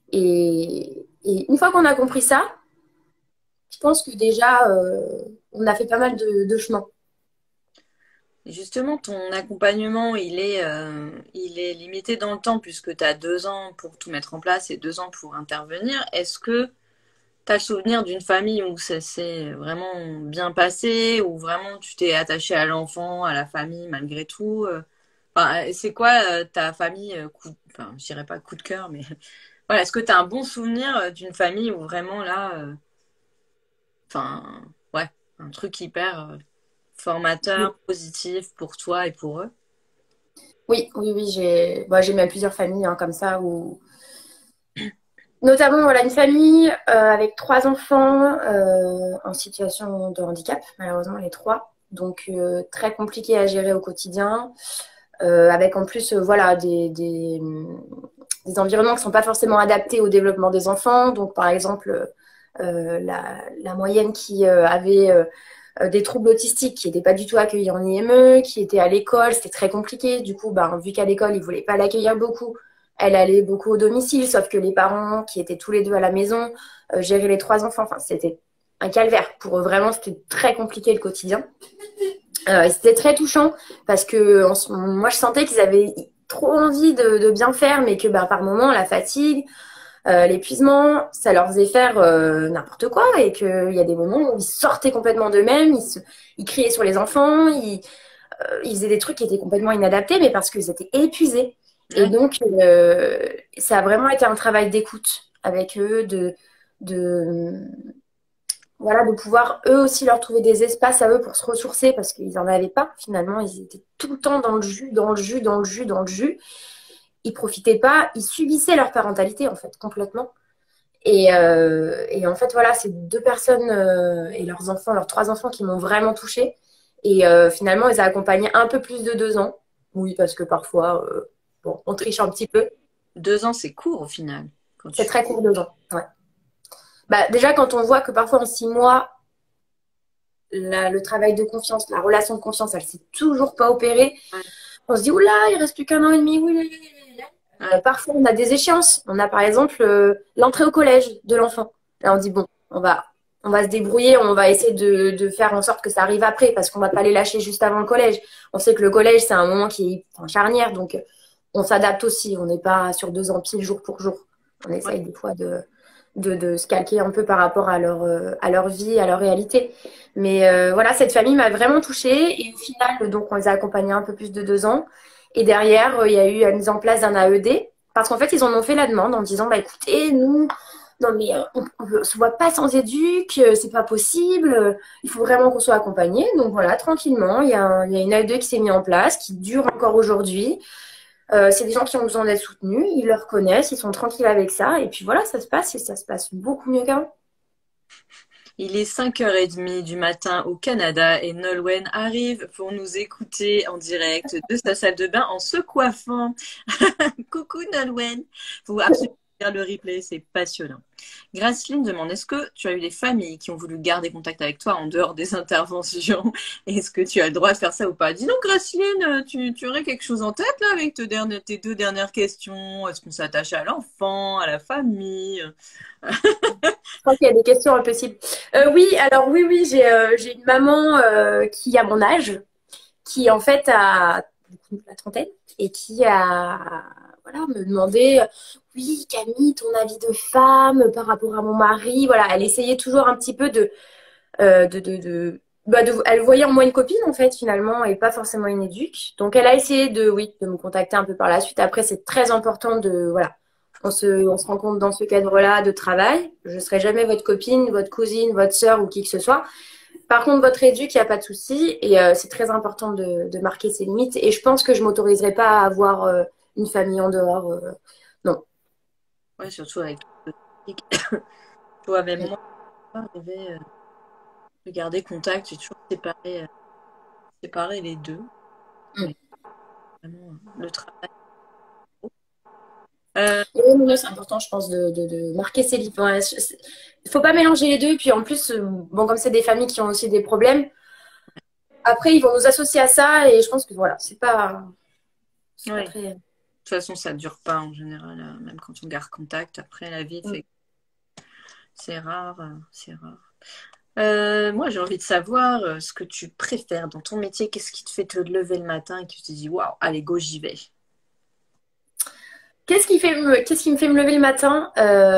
Et une fois qu'on a compris ça, je pense que déjà, on a fait pas mal de chemin. Justement, ton accompagnement, il est limité dans le temps puisque tu as 2 ans pour tout mettre en place et 2 ans pour intervenir. Est-ce que tu as le souvenir d'une famille où ça s'est vraiment bien passé, où vraiment tu t'es attaché à l'enfant, à la famille malgré tout? Enfin, c'est quoi ta famille, enfin, je dirais pas coup de cœur, mais voilà, est-ce que tu as un bon souvenir d'une famille où vraiment là, enfin, ouais, un truc hyper Oui, formateur, positif pour toi et pour eux? oui, oui, oui, j'ai même plusieurs familles hein, comme ça où notamment voilà une famille avec 3 enfants en situation de handicap, malheureusement les trois, donc très compliqué à gérer au quotidien, avec en plus voilà des environnements qui sont pas forcément adaptés au développement des enfants. Donc par exemple la moyenne qui avait des troubles autistiques qui n'étaient pas du tout accueillis en IME, qui était à l'école, c'était très compliqué. Du coup, ben, vu qu'à l'école, ils ne voulaient pas l'accueillir beaucoup, elle allait beaucoup au domicile, sauf que les parents qui étaient tous les deux à la maison géraient les 3 enfants. Enfin, c'était un calvaire. Pour eux, vraiment, c'était très compliqué le quotidien. Et c'était très touchant parce que moi, je sentais qu'ils avaient trop envie de bien faire, mais que ben, par moment, la fatigue, l'épuisement, ça leur faisait faire n'importe quoi et qu'il y a des moments où ils sortaient complètement d'eux-mêmes, ils criaient sur les enfants, ils faisaient des trucs qui étaient complètement inadaptés, mais parce qu'ils étaient épuisés. Et Ouais. donc, ça a vraiment été un travail d'écoute avec eux, de, voilà, de pouvoir eux aussi leur trouver des espaces à eux pour se ressourcer parce qu'ils n'en avaient pas finalement. Ils étaient tout le temps dans le jus, dans le jus, dans le jus, dans le jus. Ils profitaient pas, ils subissaient leur parentalité en fait complètement. Et en fait, voilà, c'est 2 personnes et leurs enfants, leurs 3 enfants qui m'ont vraiment touchée. Et finalement, ils ont accompagné un peu plus de 2 ans. Oui, parce que parfois, bon, on triche un petit peu. 2 ans, c'est court au final. Quand C'est tu... très court 2 ans. Ouais. Bah, déjà, quand on voit que parfois en 6 mois, le travail de confiance, la relation de confiance, elle s'est toujours pas opérée, Ouais, on se dit, oula, il reste plus qu'1 an et demi. Oui, ouais, parfois, on a des échéances. On a par exemple l'entrée au collège de l'enfant. Là, on dit, bon, on va se débrouiller, on va essayer de faire en sorte que ça arrive après, parce qu'on va pas les lâcher juste avant le collège. On sait que le collège, c'est un moment qui est enfin, charnière, donc on s'adapte aussi. On n'est pas sur 2 ans pile jour pour jour. On ouais. essaye des fois de se calquer un peu par rapport à leur vie, à leur réalité. Mais voilà, cette famille m'a vraiment touchée. Et au final, donc, on les a accompagnés un peu plus de 2 ans. Et derrière, il y a eu la mise en place d'un AED. Parce qu'en fait, ils en ont fait la demande en disant, bah écoutez, nous, non mais on ne se voit pas sans éduc, c'est pas possible, il faut vraiment qu'on soit accompagné. Donc voilà, tranquillement, il y a une AE2 qui s'est mise en place, qui dure encore aujourd'hui. C'est des gens qui ont besoin d'être soutenus, ils le reconnaissent, ils sont tranquilles avec ça. Et puis voilà, ça se passe et ça se passe beaucoup mieux qu'avant. Il est 5h30 du matin au Canada et Nolwenn arrive pour nous écouter en direct de sa salle de bain en se coiffant. Coucou Nolwenn. Faut absolument faire le replay, c'est passionnant. Graceline demande, est-ce que tu as eu des familles qui ont voulu garder contact avec toi en dehors des interventions? Est-ce que tu as le droit de faire ça ou pas? Dis donc Graceline, tu aurais quelque chose en tête là avec tes 2 dernières questions? Est-ce qu'on s'attache à l'enfant, à la famille? Je crois qu'il y a des questions impossibles. Oui, alors oui, oui, j'ai une maman qui a mon âge, qui en fait a la trentaine et qui a voilà, me demandé oui Camille ton avis de femme par rapport à mon mari, voilà, elle essayait toujours un petit peu elle voyait en moi une copine en fait finalement et pas forcément une éduque, donc elle a essayé de me contacter un peu par la suite. Après c'est très important de voilà, on se rencontre dans ce cadre-là de travail. Je serai jamais votre copine, votre cousine, votre sœur ou qui que ce soit. Par contre, votre éduc, il n'y a pas de souci. Et c'est très important de marquer ses limites. Et je pense que je ne m'autoriserai pas à avoir une famille en dehors. Non. Ouais, surtout avec toi, même moi, j'arrivais de garder contact, j'ai toujours séparé les deux. Mm. Mais vraiment, le travail. Euh, Et oui, non, c'est important, je pense, de marquer ses limites. Ouais, il ne faut pas mélanger les deux. Et puis en plus, bon, comme c'est des familles qui ont aussi des problèmes, après, ils vont nous associer à ça. Et je pense que voilà, c'est pas ouais. très. toute façon, ça ne dure pas en général, même quand on garde contact. Après, la vie fait que c'est rare, c'est rare. Moi, j'ai envie de savoir ce que tu préfères dans ton métier. Qu'est-ce qui te fait te lever le matin et que tu te dis, waouh, allez, go, j'y vais. Qu'est-ce qui me fait me lever le matin?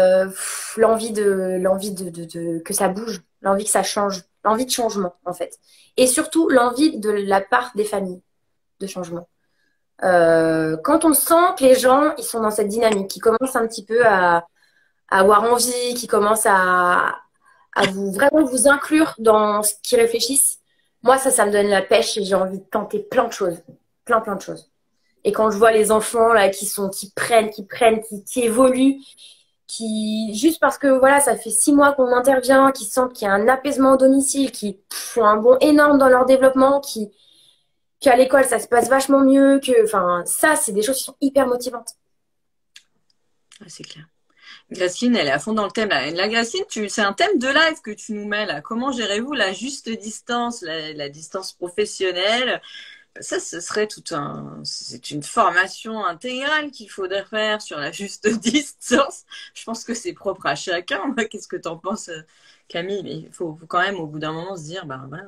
Que ça bouge, l'envie que ça change, l'envie de changement en fait. Et surtout l'envie de la part des familles de changement. Quand on sent que les gens ils sont dans cette dynamique, qui commencent un petit peu à avoir envie, qui commencent à vraiment vous inclure dans ce qu'ils réfléchissent, moi ça me donne la pêche et j'ai envie de tenter plein de choses, plein de choses. Et quand je vois les enfants là qui prennent, qui évoluent, qui juste parce que voilà, ça fait 6 mois qu'on intervient, qui sentent qu'il y a un apaisement au domicile, qui font un bond énorme dans leur développement, qu'à l'école ça se passe vachement mieux, enfin ça c'est des choses qui sont hyper motivantes. Ah, c'est clair. Gracine, elle est à fond dans le thème. La Gracine, c'est un thème de live que tu nous mets là. Comment gérez-vous la juste distance, la distance professionnelle? Ça, c'est une formation intégrale qu'il faudrait faire sur la juste distance. Je pense que c'est propre à chacun. Qu'est-ce que tu en penses, Camille? Mais il faut quand même, au bout d'un moment, se dire, ben voilà.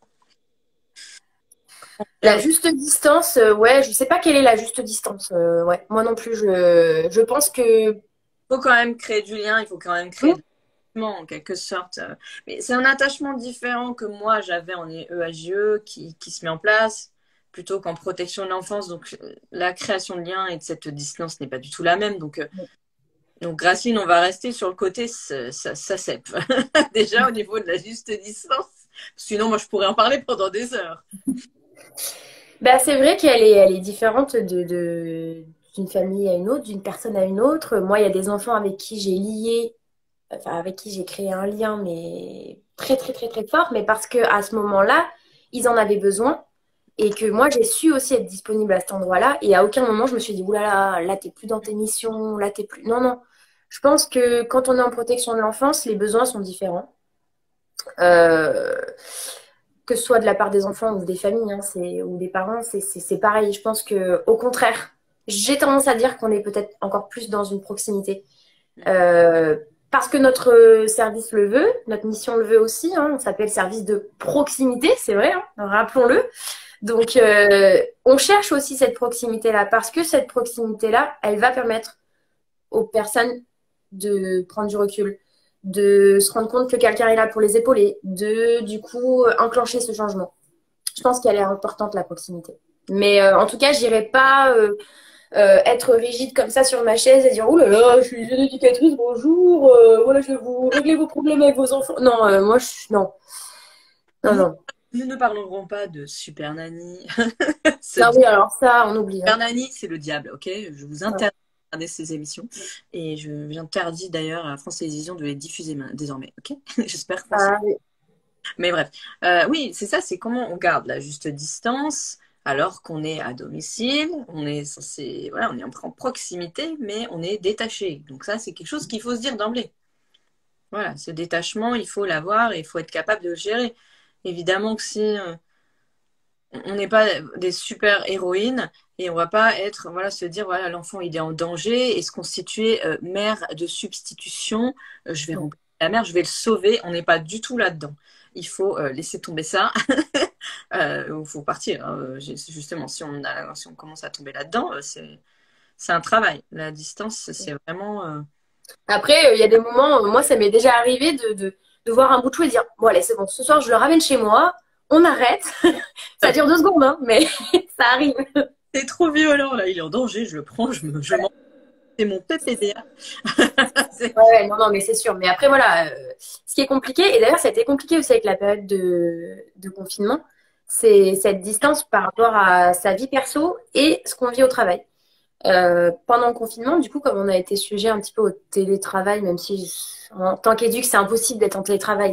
La juste distance, ouais, je sais pas quelle est la juste distance. Ouais, moi non plus, je pense que Il faut quand même créer du lien, il faut quand même créer en quelque sorte. Mais c'est un attachement différent que moi j'avais en EAGE qui se met en place plutôt qu'en protection de l'enfance. Donc la création de liens et de cette distance n'est pas du tout la même. Donc Gracine, on va rester sur le côté ça cèpe. Déjà au niveau de la juste distance. Sinon, moi je pourrais en parler pendant des heures. bah, c'est vrai elle est différente d'une famille à une autre, d'une personne à une autre. Moi, il y a des enfants avec qui j'ai lié, enfin avec qui j'ai créé un lien, mais très fort, mais parce que à ce moment-là, ils en avaient besoin et que moi, j'ai su aussi être disponible à cet endroit-là. Et à aucun moment, je me suis dit, oulala, là, t'es plus dans tes missions, là, t'es plus. Non, non. Je pense que quand on est en protection de l'enfance, les besoins sont différents. Euh, que ce soit de la part des enfants ou des familles, hein, ou des parents, c'est pareil. Je pense que, au contraire, j'ai tendance à dire qu'on est peut-être encore plus dans une proximité. Parce que notre service le veut, notre mission le veut aussi. Hein, on s'appelle service de proximité, c'est vrai, hein, rappelons-le. Donc, on cherche aussi cette proximité-là parce que cette proximité-là, elle va permettre aux personnes de prendre du recul, de se rendre compte que quelqu'un est là pour les épauler, de, du coup, enclencher ce changement. Je pense qu'elle est importante, la proximité. Mais en tout cas, je n'irai pas être rigide comme ça sur ma chaise et dire « Oh là là, je suis une éducatrice, bonjour, voilà, je vais vous régler vos problèmes avec vos enfants. » Non, moi, non. Non. Nous ne parlerons pas de Super Nanny. Ah oui, alors ça, on oublie. Super Nanny, c'est le diable, ok? Je vous interdis de regarder ces émissions. Et j'interdis d'ailleurs à France Télévisions de les diffuser désormais, ok? J'espère qu'on oui. Mais bref, oui, c'est ça, c'est comment on garde la juste distance alors qu'on est à domicile, on est censé, voilà, on est en proximité, mais on est détaché. Donc ça, c'est quelque chose qu'il faut se dire d'emblée. Voilà, ce détachement, il faut l'avoir et il faut être capable de le gérer. Évidemment que si on n'est pas des super héroïnes et on va pas être, voilà, se dire, voilà, l'enfant il est en danger et se constituer mère de substitution, je vais remplacer la mère, je vais le sauver. On n'est pas du tout là-dedans. Il faut laisser tomber ça. Il faut partir. Hein. Justement, si on commence à tomber là-dedans, c'est un travail. La distance, c'est vraiment. Après, il y a des moments, moi, ça m'est déjà arrivé de voir un bout de chou et dire bon, allez, c'est bon, ce soir, je le ramène chez moi, on arrête. Ça dure 2 secondes, hein, mais ça arrive. C'est trop violent, là, il est en danger, je le prends, je m'en. C'est mon PPDA. Ouais, non, mais c'est sûr. Mais après, voilà, ce qui est compliqué, et d'ailleurs, ça a été compliqué aussi avec la période de confinement, c'est cette distance par rapport à sa vie perso et ce qu'on vit au travail. Pendant le confinement, du coup, comme on a été sujet un petit peu au télétravail, même si en tant qu'éduc, c'est impossible d'être en télétravail.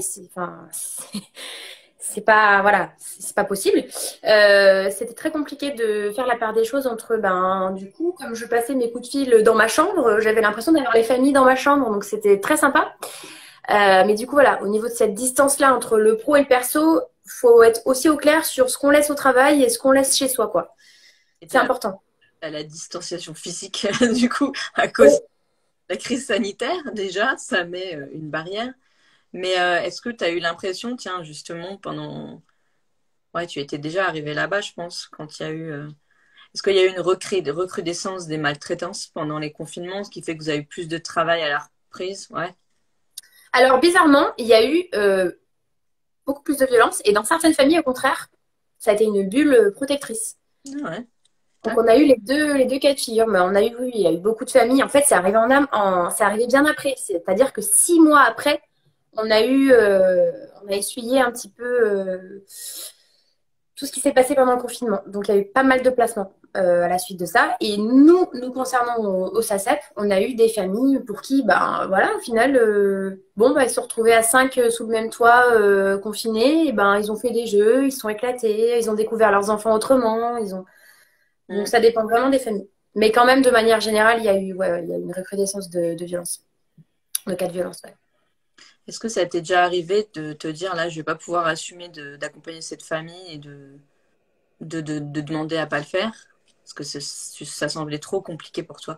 C'est pas, voilà, c'est pas possible. C'était très compliqué de faire la part des choses entre, du coup, comme je passais mes coups de fil dans ma chambre, j'avais l'impression d'avoir les familles dans ma chambre, donc c'était très sympa. Mais du coup, voilà, au niveau de cette distance-là entre le pro et le perso, faut être aussi au clair sur ce qu'on laisse au travail et ce qu'on laisse chez soi, quoi. C'est important. à la distanciation physique, du coup, à cause de la crise sanitaire, déjà, ça met une barrière. Mais est-ce que tu as eu l'impression, tiens, justement, pendant... Ouais, tu étais déjà arrivé là-bas, je pense, quand il y a eu... Est-ce qu'il y a eu une recrudescence des maltraitances pendant les confinements, ce qui fait que vous avez eu plus de travail à la reprise? Ouais. Alors, bizarrement, il y a eu beaucoup plus de violence. Et dans certaines familles, au contraire, ça a été une bulle protectrice. Ah ouais. Donc, on a eu les deux cas de figure. Mais on a eu, oui, il y a eu beaucoup de familles. En fait, c'est arrivé c'est arrivé bien après. C'est-à-dire que 6 mois après, on a essuyé un petit peu tout ce qui s'est passé pendant le confinement. Donc, il y a eu pas mal de placements à la suite de ça. Et nous concernant au SACEP, on a eu des familles pour qui, ben voilà, au final, ils se sont retrouvés à 5 sous le même toit, confinés. Et ben, ils ont fait des jeux, ils se sont éclatés, ils ont découvert leurs enfants autrement. Donc, ça dépend vraiment des familles. Mais quand même, de manière générale, il y a eu une recrudescence de violence, de cas de violence. Ouais. Est-ce que ça t'est déjà arrivé de te dire, là, je vais pas pouvoir assumer d'accompagner cette famille et de demander à pas le faire? Parce que ça semblait trop compliqué pour toi.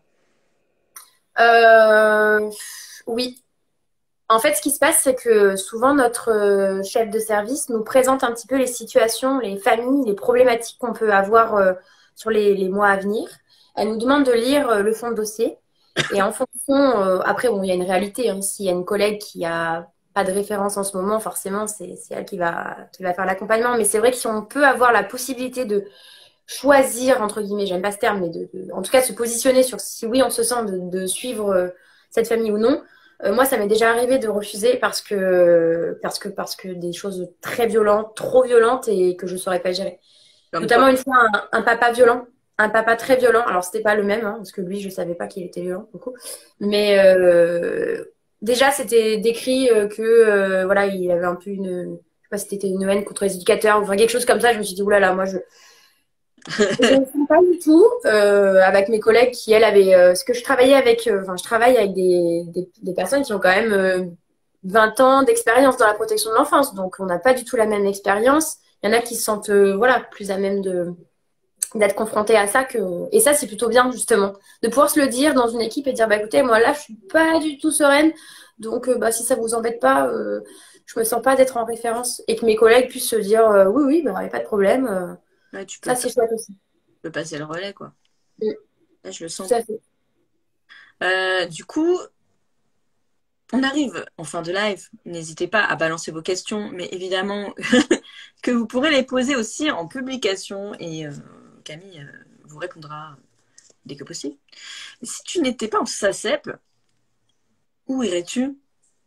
Euh, oui. En fait, ce qui se passe, c'est que souvent notre chef de service nous présente un petit peu les situations, les familles, les problématiques qu'on peut avoir sur les mois à venir. Elle nous demande de lire le fond de dossier. Et en fonction, après, bon, il y a une réalité. Hein. S'il y a une collègue qui a pas de référence en ce moment, forcément, c'est elle qui va faire l'accompagnement. Mais c'est vrai que si on peut avoir la possibilité de choisir, entre guillemets, j'aime pas ce terme, mais en tout cas se positionner sur si oui, on se sent de suivre cette famille ou non. Moi, ça m'est déjà arrivé de refuser parce que des choses très violentes, trop violentes et que je saurais pas gérer. Comme quoi? Notamment une fois un papa violent, un papa très violent. Alors c'était pas le même, hein, parce que lui, je savais pas qu'il était violent beaucoup. Mais déjà, c'était décrit que voilà, il avait un peu je sais pas si c'était une haine contre les éducateurs ou enfin quelque chose comme ça. Je me suis dit oulala, moi je ne sais pas du tout avec mes collègues qui, elles, avaient... ce que je travaillais avec... je travaille avec des personnes qui ont quand même 20 ans d'expérience dans la protection de l'enfance. Donc, on n'a pas du tout la même expérience. Il y en a qui se sentent voilà, plus à même d'être confrontés à ça. Et ça, c'est plutôt bien, justement. De pouvoir se le dire dans une équipe et dire, bah écoutez, moi, là, je suis pas du tout sereine. Donc, si ça vous embête pas, je me sens pas d'être en référence. Et que mes collègues puissent se dire, oui, oui, bah, il n'y a pas de problème. Ouais, tu Ça, c'est chouette aussi. peux passer le relais, quoi. Mm. Là, je le sens. Tout à fait. Du coup, on arrive en fin de live. N'hésitez pas à balancer vos questions, mais évidemment que vous pourrez les poser aussi en publication et Camille vous répondra dès que possible. Si tu n'étais pas en SACEP, où irais-tu?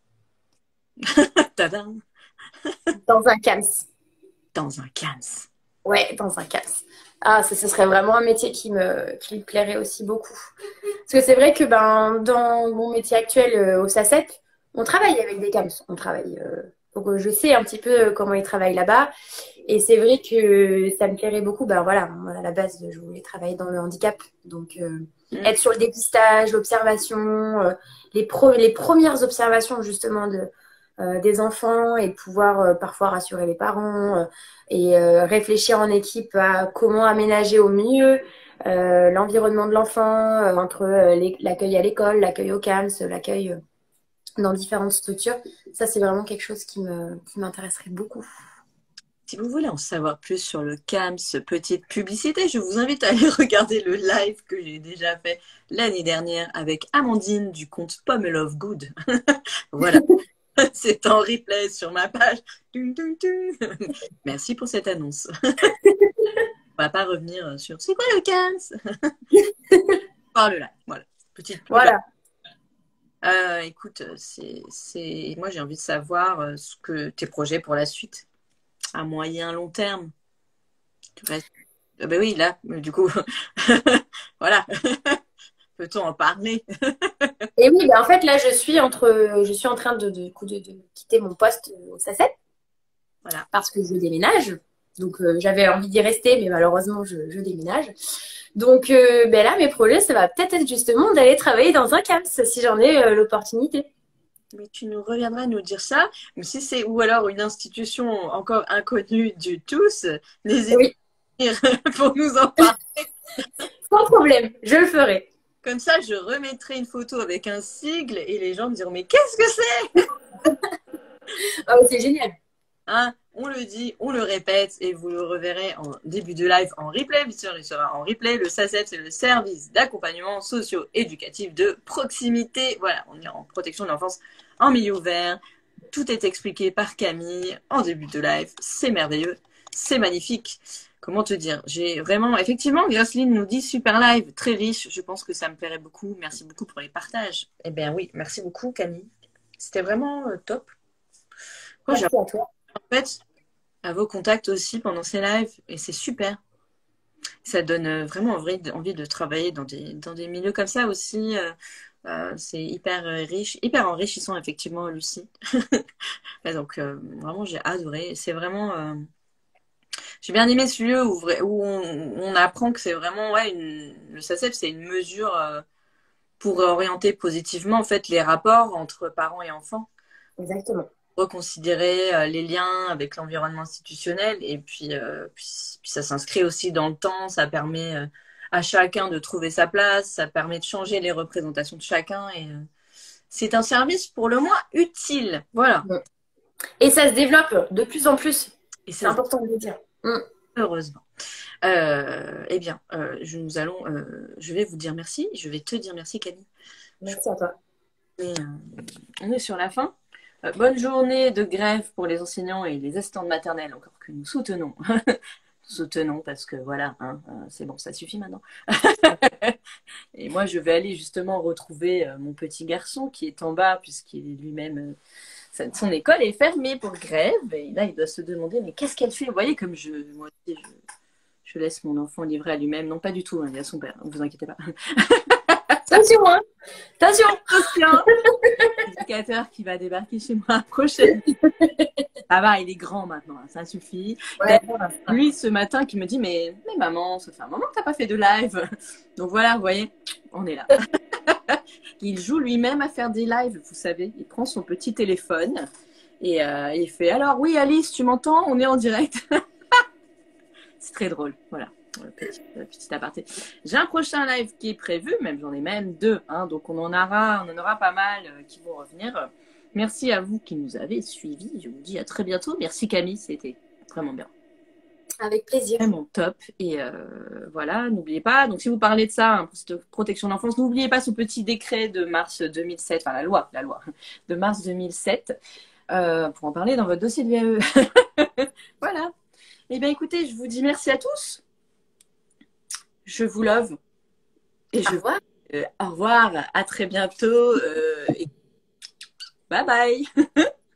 Tadam! Dans un CAMS. Dans un CAMS. Ouais, dans un CAMS. Ah, ce serait vraiment un métier qui me plairait aussi beaucoup. Parce que c'est vrai que dans mon métier actuel au SACEP, on travaille avec des CAMS. On travaille. Donc, je sais un petit peu comment ils travaillent là-bas. Et c'est vrai que ça me plairait beaucoup. Ben voilà, moi, à la base, je voulais travailler dans le handicap. Donc, être sur le dépistage, l'observation, les premières observations justement des enfants et pouvoir parfois rassurer les parents et réfléchir en équipe à comment aménager au mieux l'environnement de l'enfant entre l'accueil à l'école, l'accueil au CAMS, l'accueil dans différentes structures. Ça, c'est vraiment quelque chose qui m'intéresserait beaucoup. Si vous voulez en savoir plus sur le CAMS, petite publicité, je vous invite à aller regarder le live que j'ai déjà fait l'année dernière avec Amandine du compte Pomme Love Good. Voilà. C'est en replay sur ma page. Merci pour cette annonce. On va pas revenir sur c'est quoi le CAMS? Par le live. Voilà. Petite pub. Voilà. Écoute, moi j'ai envie de savoir ce que tes projets pour la suite, à moyen long terme. Ben oui, là, du coup, voilà. Peut-on en parler? Et oui, en fait, là, je suis en train de quitter mon poste au SACEP Voilà. parce que je déménage. Donc, j'avais envie d'y rester, mais malheureusement, je déménage. Donc, là, mes projets, ça va peut-être être justement d'aller travailler dans un CAMS si j'en ai l'opportunité. Mais tu nous reviendras nous dire ça. Mais si c'est ou alors une institution encore inconnue du tous, n'hésitez Oui. pas pour nous en parler. Sans problème. problème, je le ferai. Comme ça, je remettrai une photo avec un sigle et les gens me diront, mais qu'est-ce que c'est? Oh, c'est génial. Hein, on le dit, on le répète et vous le reverrez en début de live en replay. Bien sûr, il sera en replay. Le SACEP, c'est le service d'accompagnement socio-éducatif de proximité. Voilà, on est en protection de l'enfance en milieu ouvert. Tout est expliqué par Camille en début de live. C'est merveilleux, c'est magnifique. Comment te dire? J'ai vraiment, effectivement, Graceline nous dit super live, très riche. Je pense que ça me plairait beaucoup. Merci beaucoup pour les partages. Eh bien oui, merci beaucoup Camille. C'était vraiment top. Moi, Merci à toi. en fait, à vos contacts aussi pendant ces lives et c'est super. Ça donne vraiment envie de travailler dans des milieux comme ça aussi. C'est hyper riche, hyper enrichissant effectivement, Lucie. Et donc vraiment, j'ai adoré. C'est vraiment, j'ai bien aimé ce lieu où on apprend que c'est vraiment, ouais, le SACEP, c'est une mesure pour orienter positivement en fait les rapports entre parents et enfants. Exactement. Reconsidérer les liens avec l'environnement institutionnel et puis ça s'inscrit aussi dans le temps, ça permet à chacun de trouver sa place, ça permet de changer les représentations de chacun et c'est un service pour le moins utile. Voilà. Et ça se développe de plus en plus. Et c'est important de le dire. Heureusement. Eh bien, je vais vous dire merci, je vais te dire merci Camille. Merci à toi. Et, on est sur la fin. Bonne journée de grève pour les enseignants et les assistantes maternelles, encore que nous soutenons. Soutenons parce que voilà, hein, c'est bon, ça suffit maintenant. Et moi, je vais aller justement retrouver mon petit garçon qui est en bas, puisqu'il est lui-même. Son école est fermée pour grève. Et là, il doit se demander, mais qu'est-ce qu'elle fait? Vous voyez, comme moi aussi, je laisse mon enfant livré à lui-même. Non, pas du tout, hein, il y a son père, ne vous inquiétez pas. Attention, hein. Attention. L'éducateur qui va débarquer chez moi prochaine. Ça va, il est grand maintenant, hein, ça suffit. Ouais, lui, ce matin, qui me dit, mais maman, ça fait un moment que tu n'as pas fait de live. Donc voilà, vous voyez, on est là. Il joue lui-même à faire des lives, vous savez. Il prend son petit téléphone et il fait, alors oui, Alice, tu m'entends? On est en direct. C'est très drôle, voilà. Petit aparté. J'ai un prochain live qui est prévu, j'en ai même deux, hein, donc on en aura pas mal qui vont revenir. Merci à vous qui nous avez suivis. Je vous dis à très bientôt. Merci Camille, c'était vraiment bien. Avec plaisir. Vraiment top. Et voilà, n'oubliez pas. Donc si vous parlez de ça, hein, protection de l'enfance, n'oubliez pas ce petit décret de mars 2007, enfin la loi de mars 2007, pour en parler dans votre dossier de VAE. Voilà. Eh bien écoutez, je vous dis merci à tous. Je vous love. Et au revoir. Au revoir. À très bientôt. Et bye bye.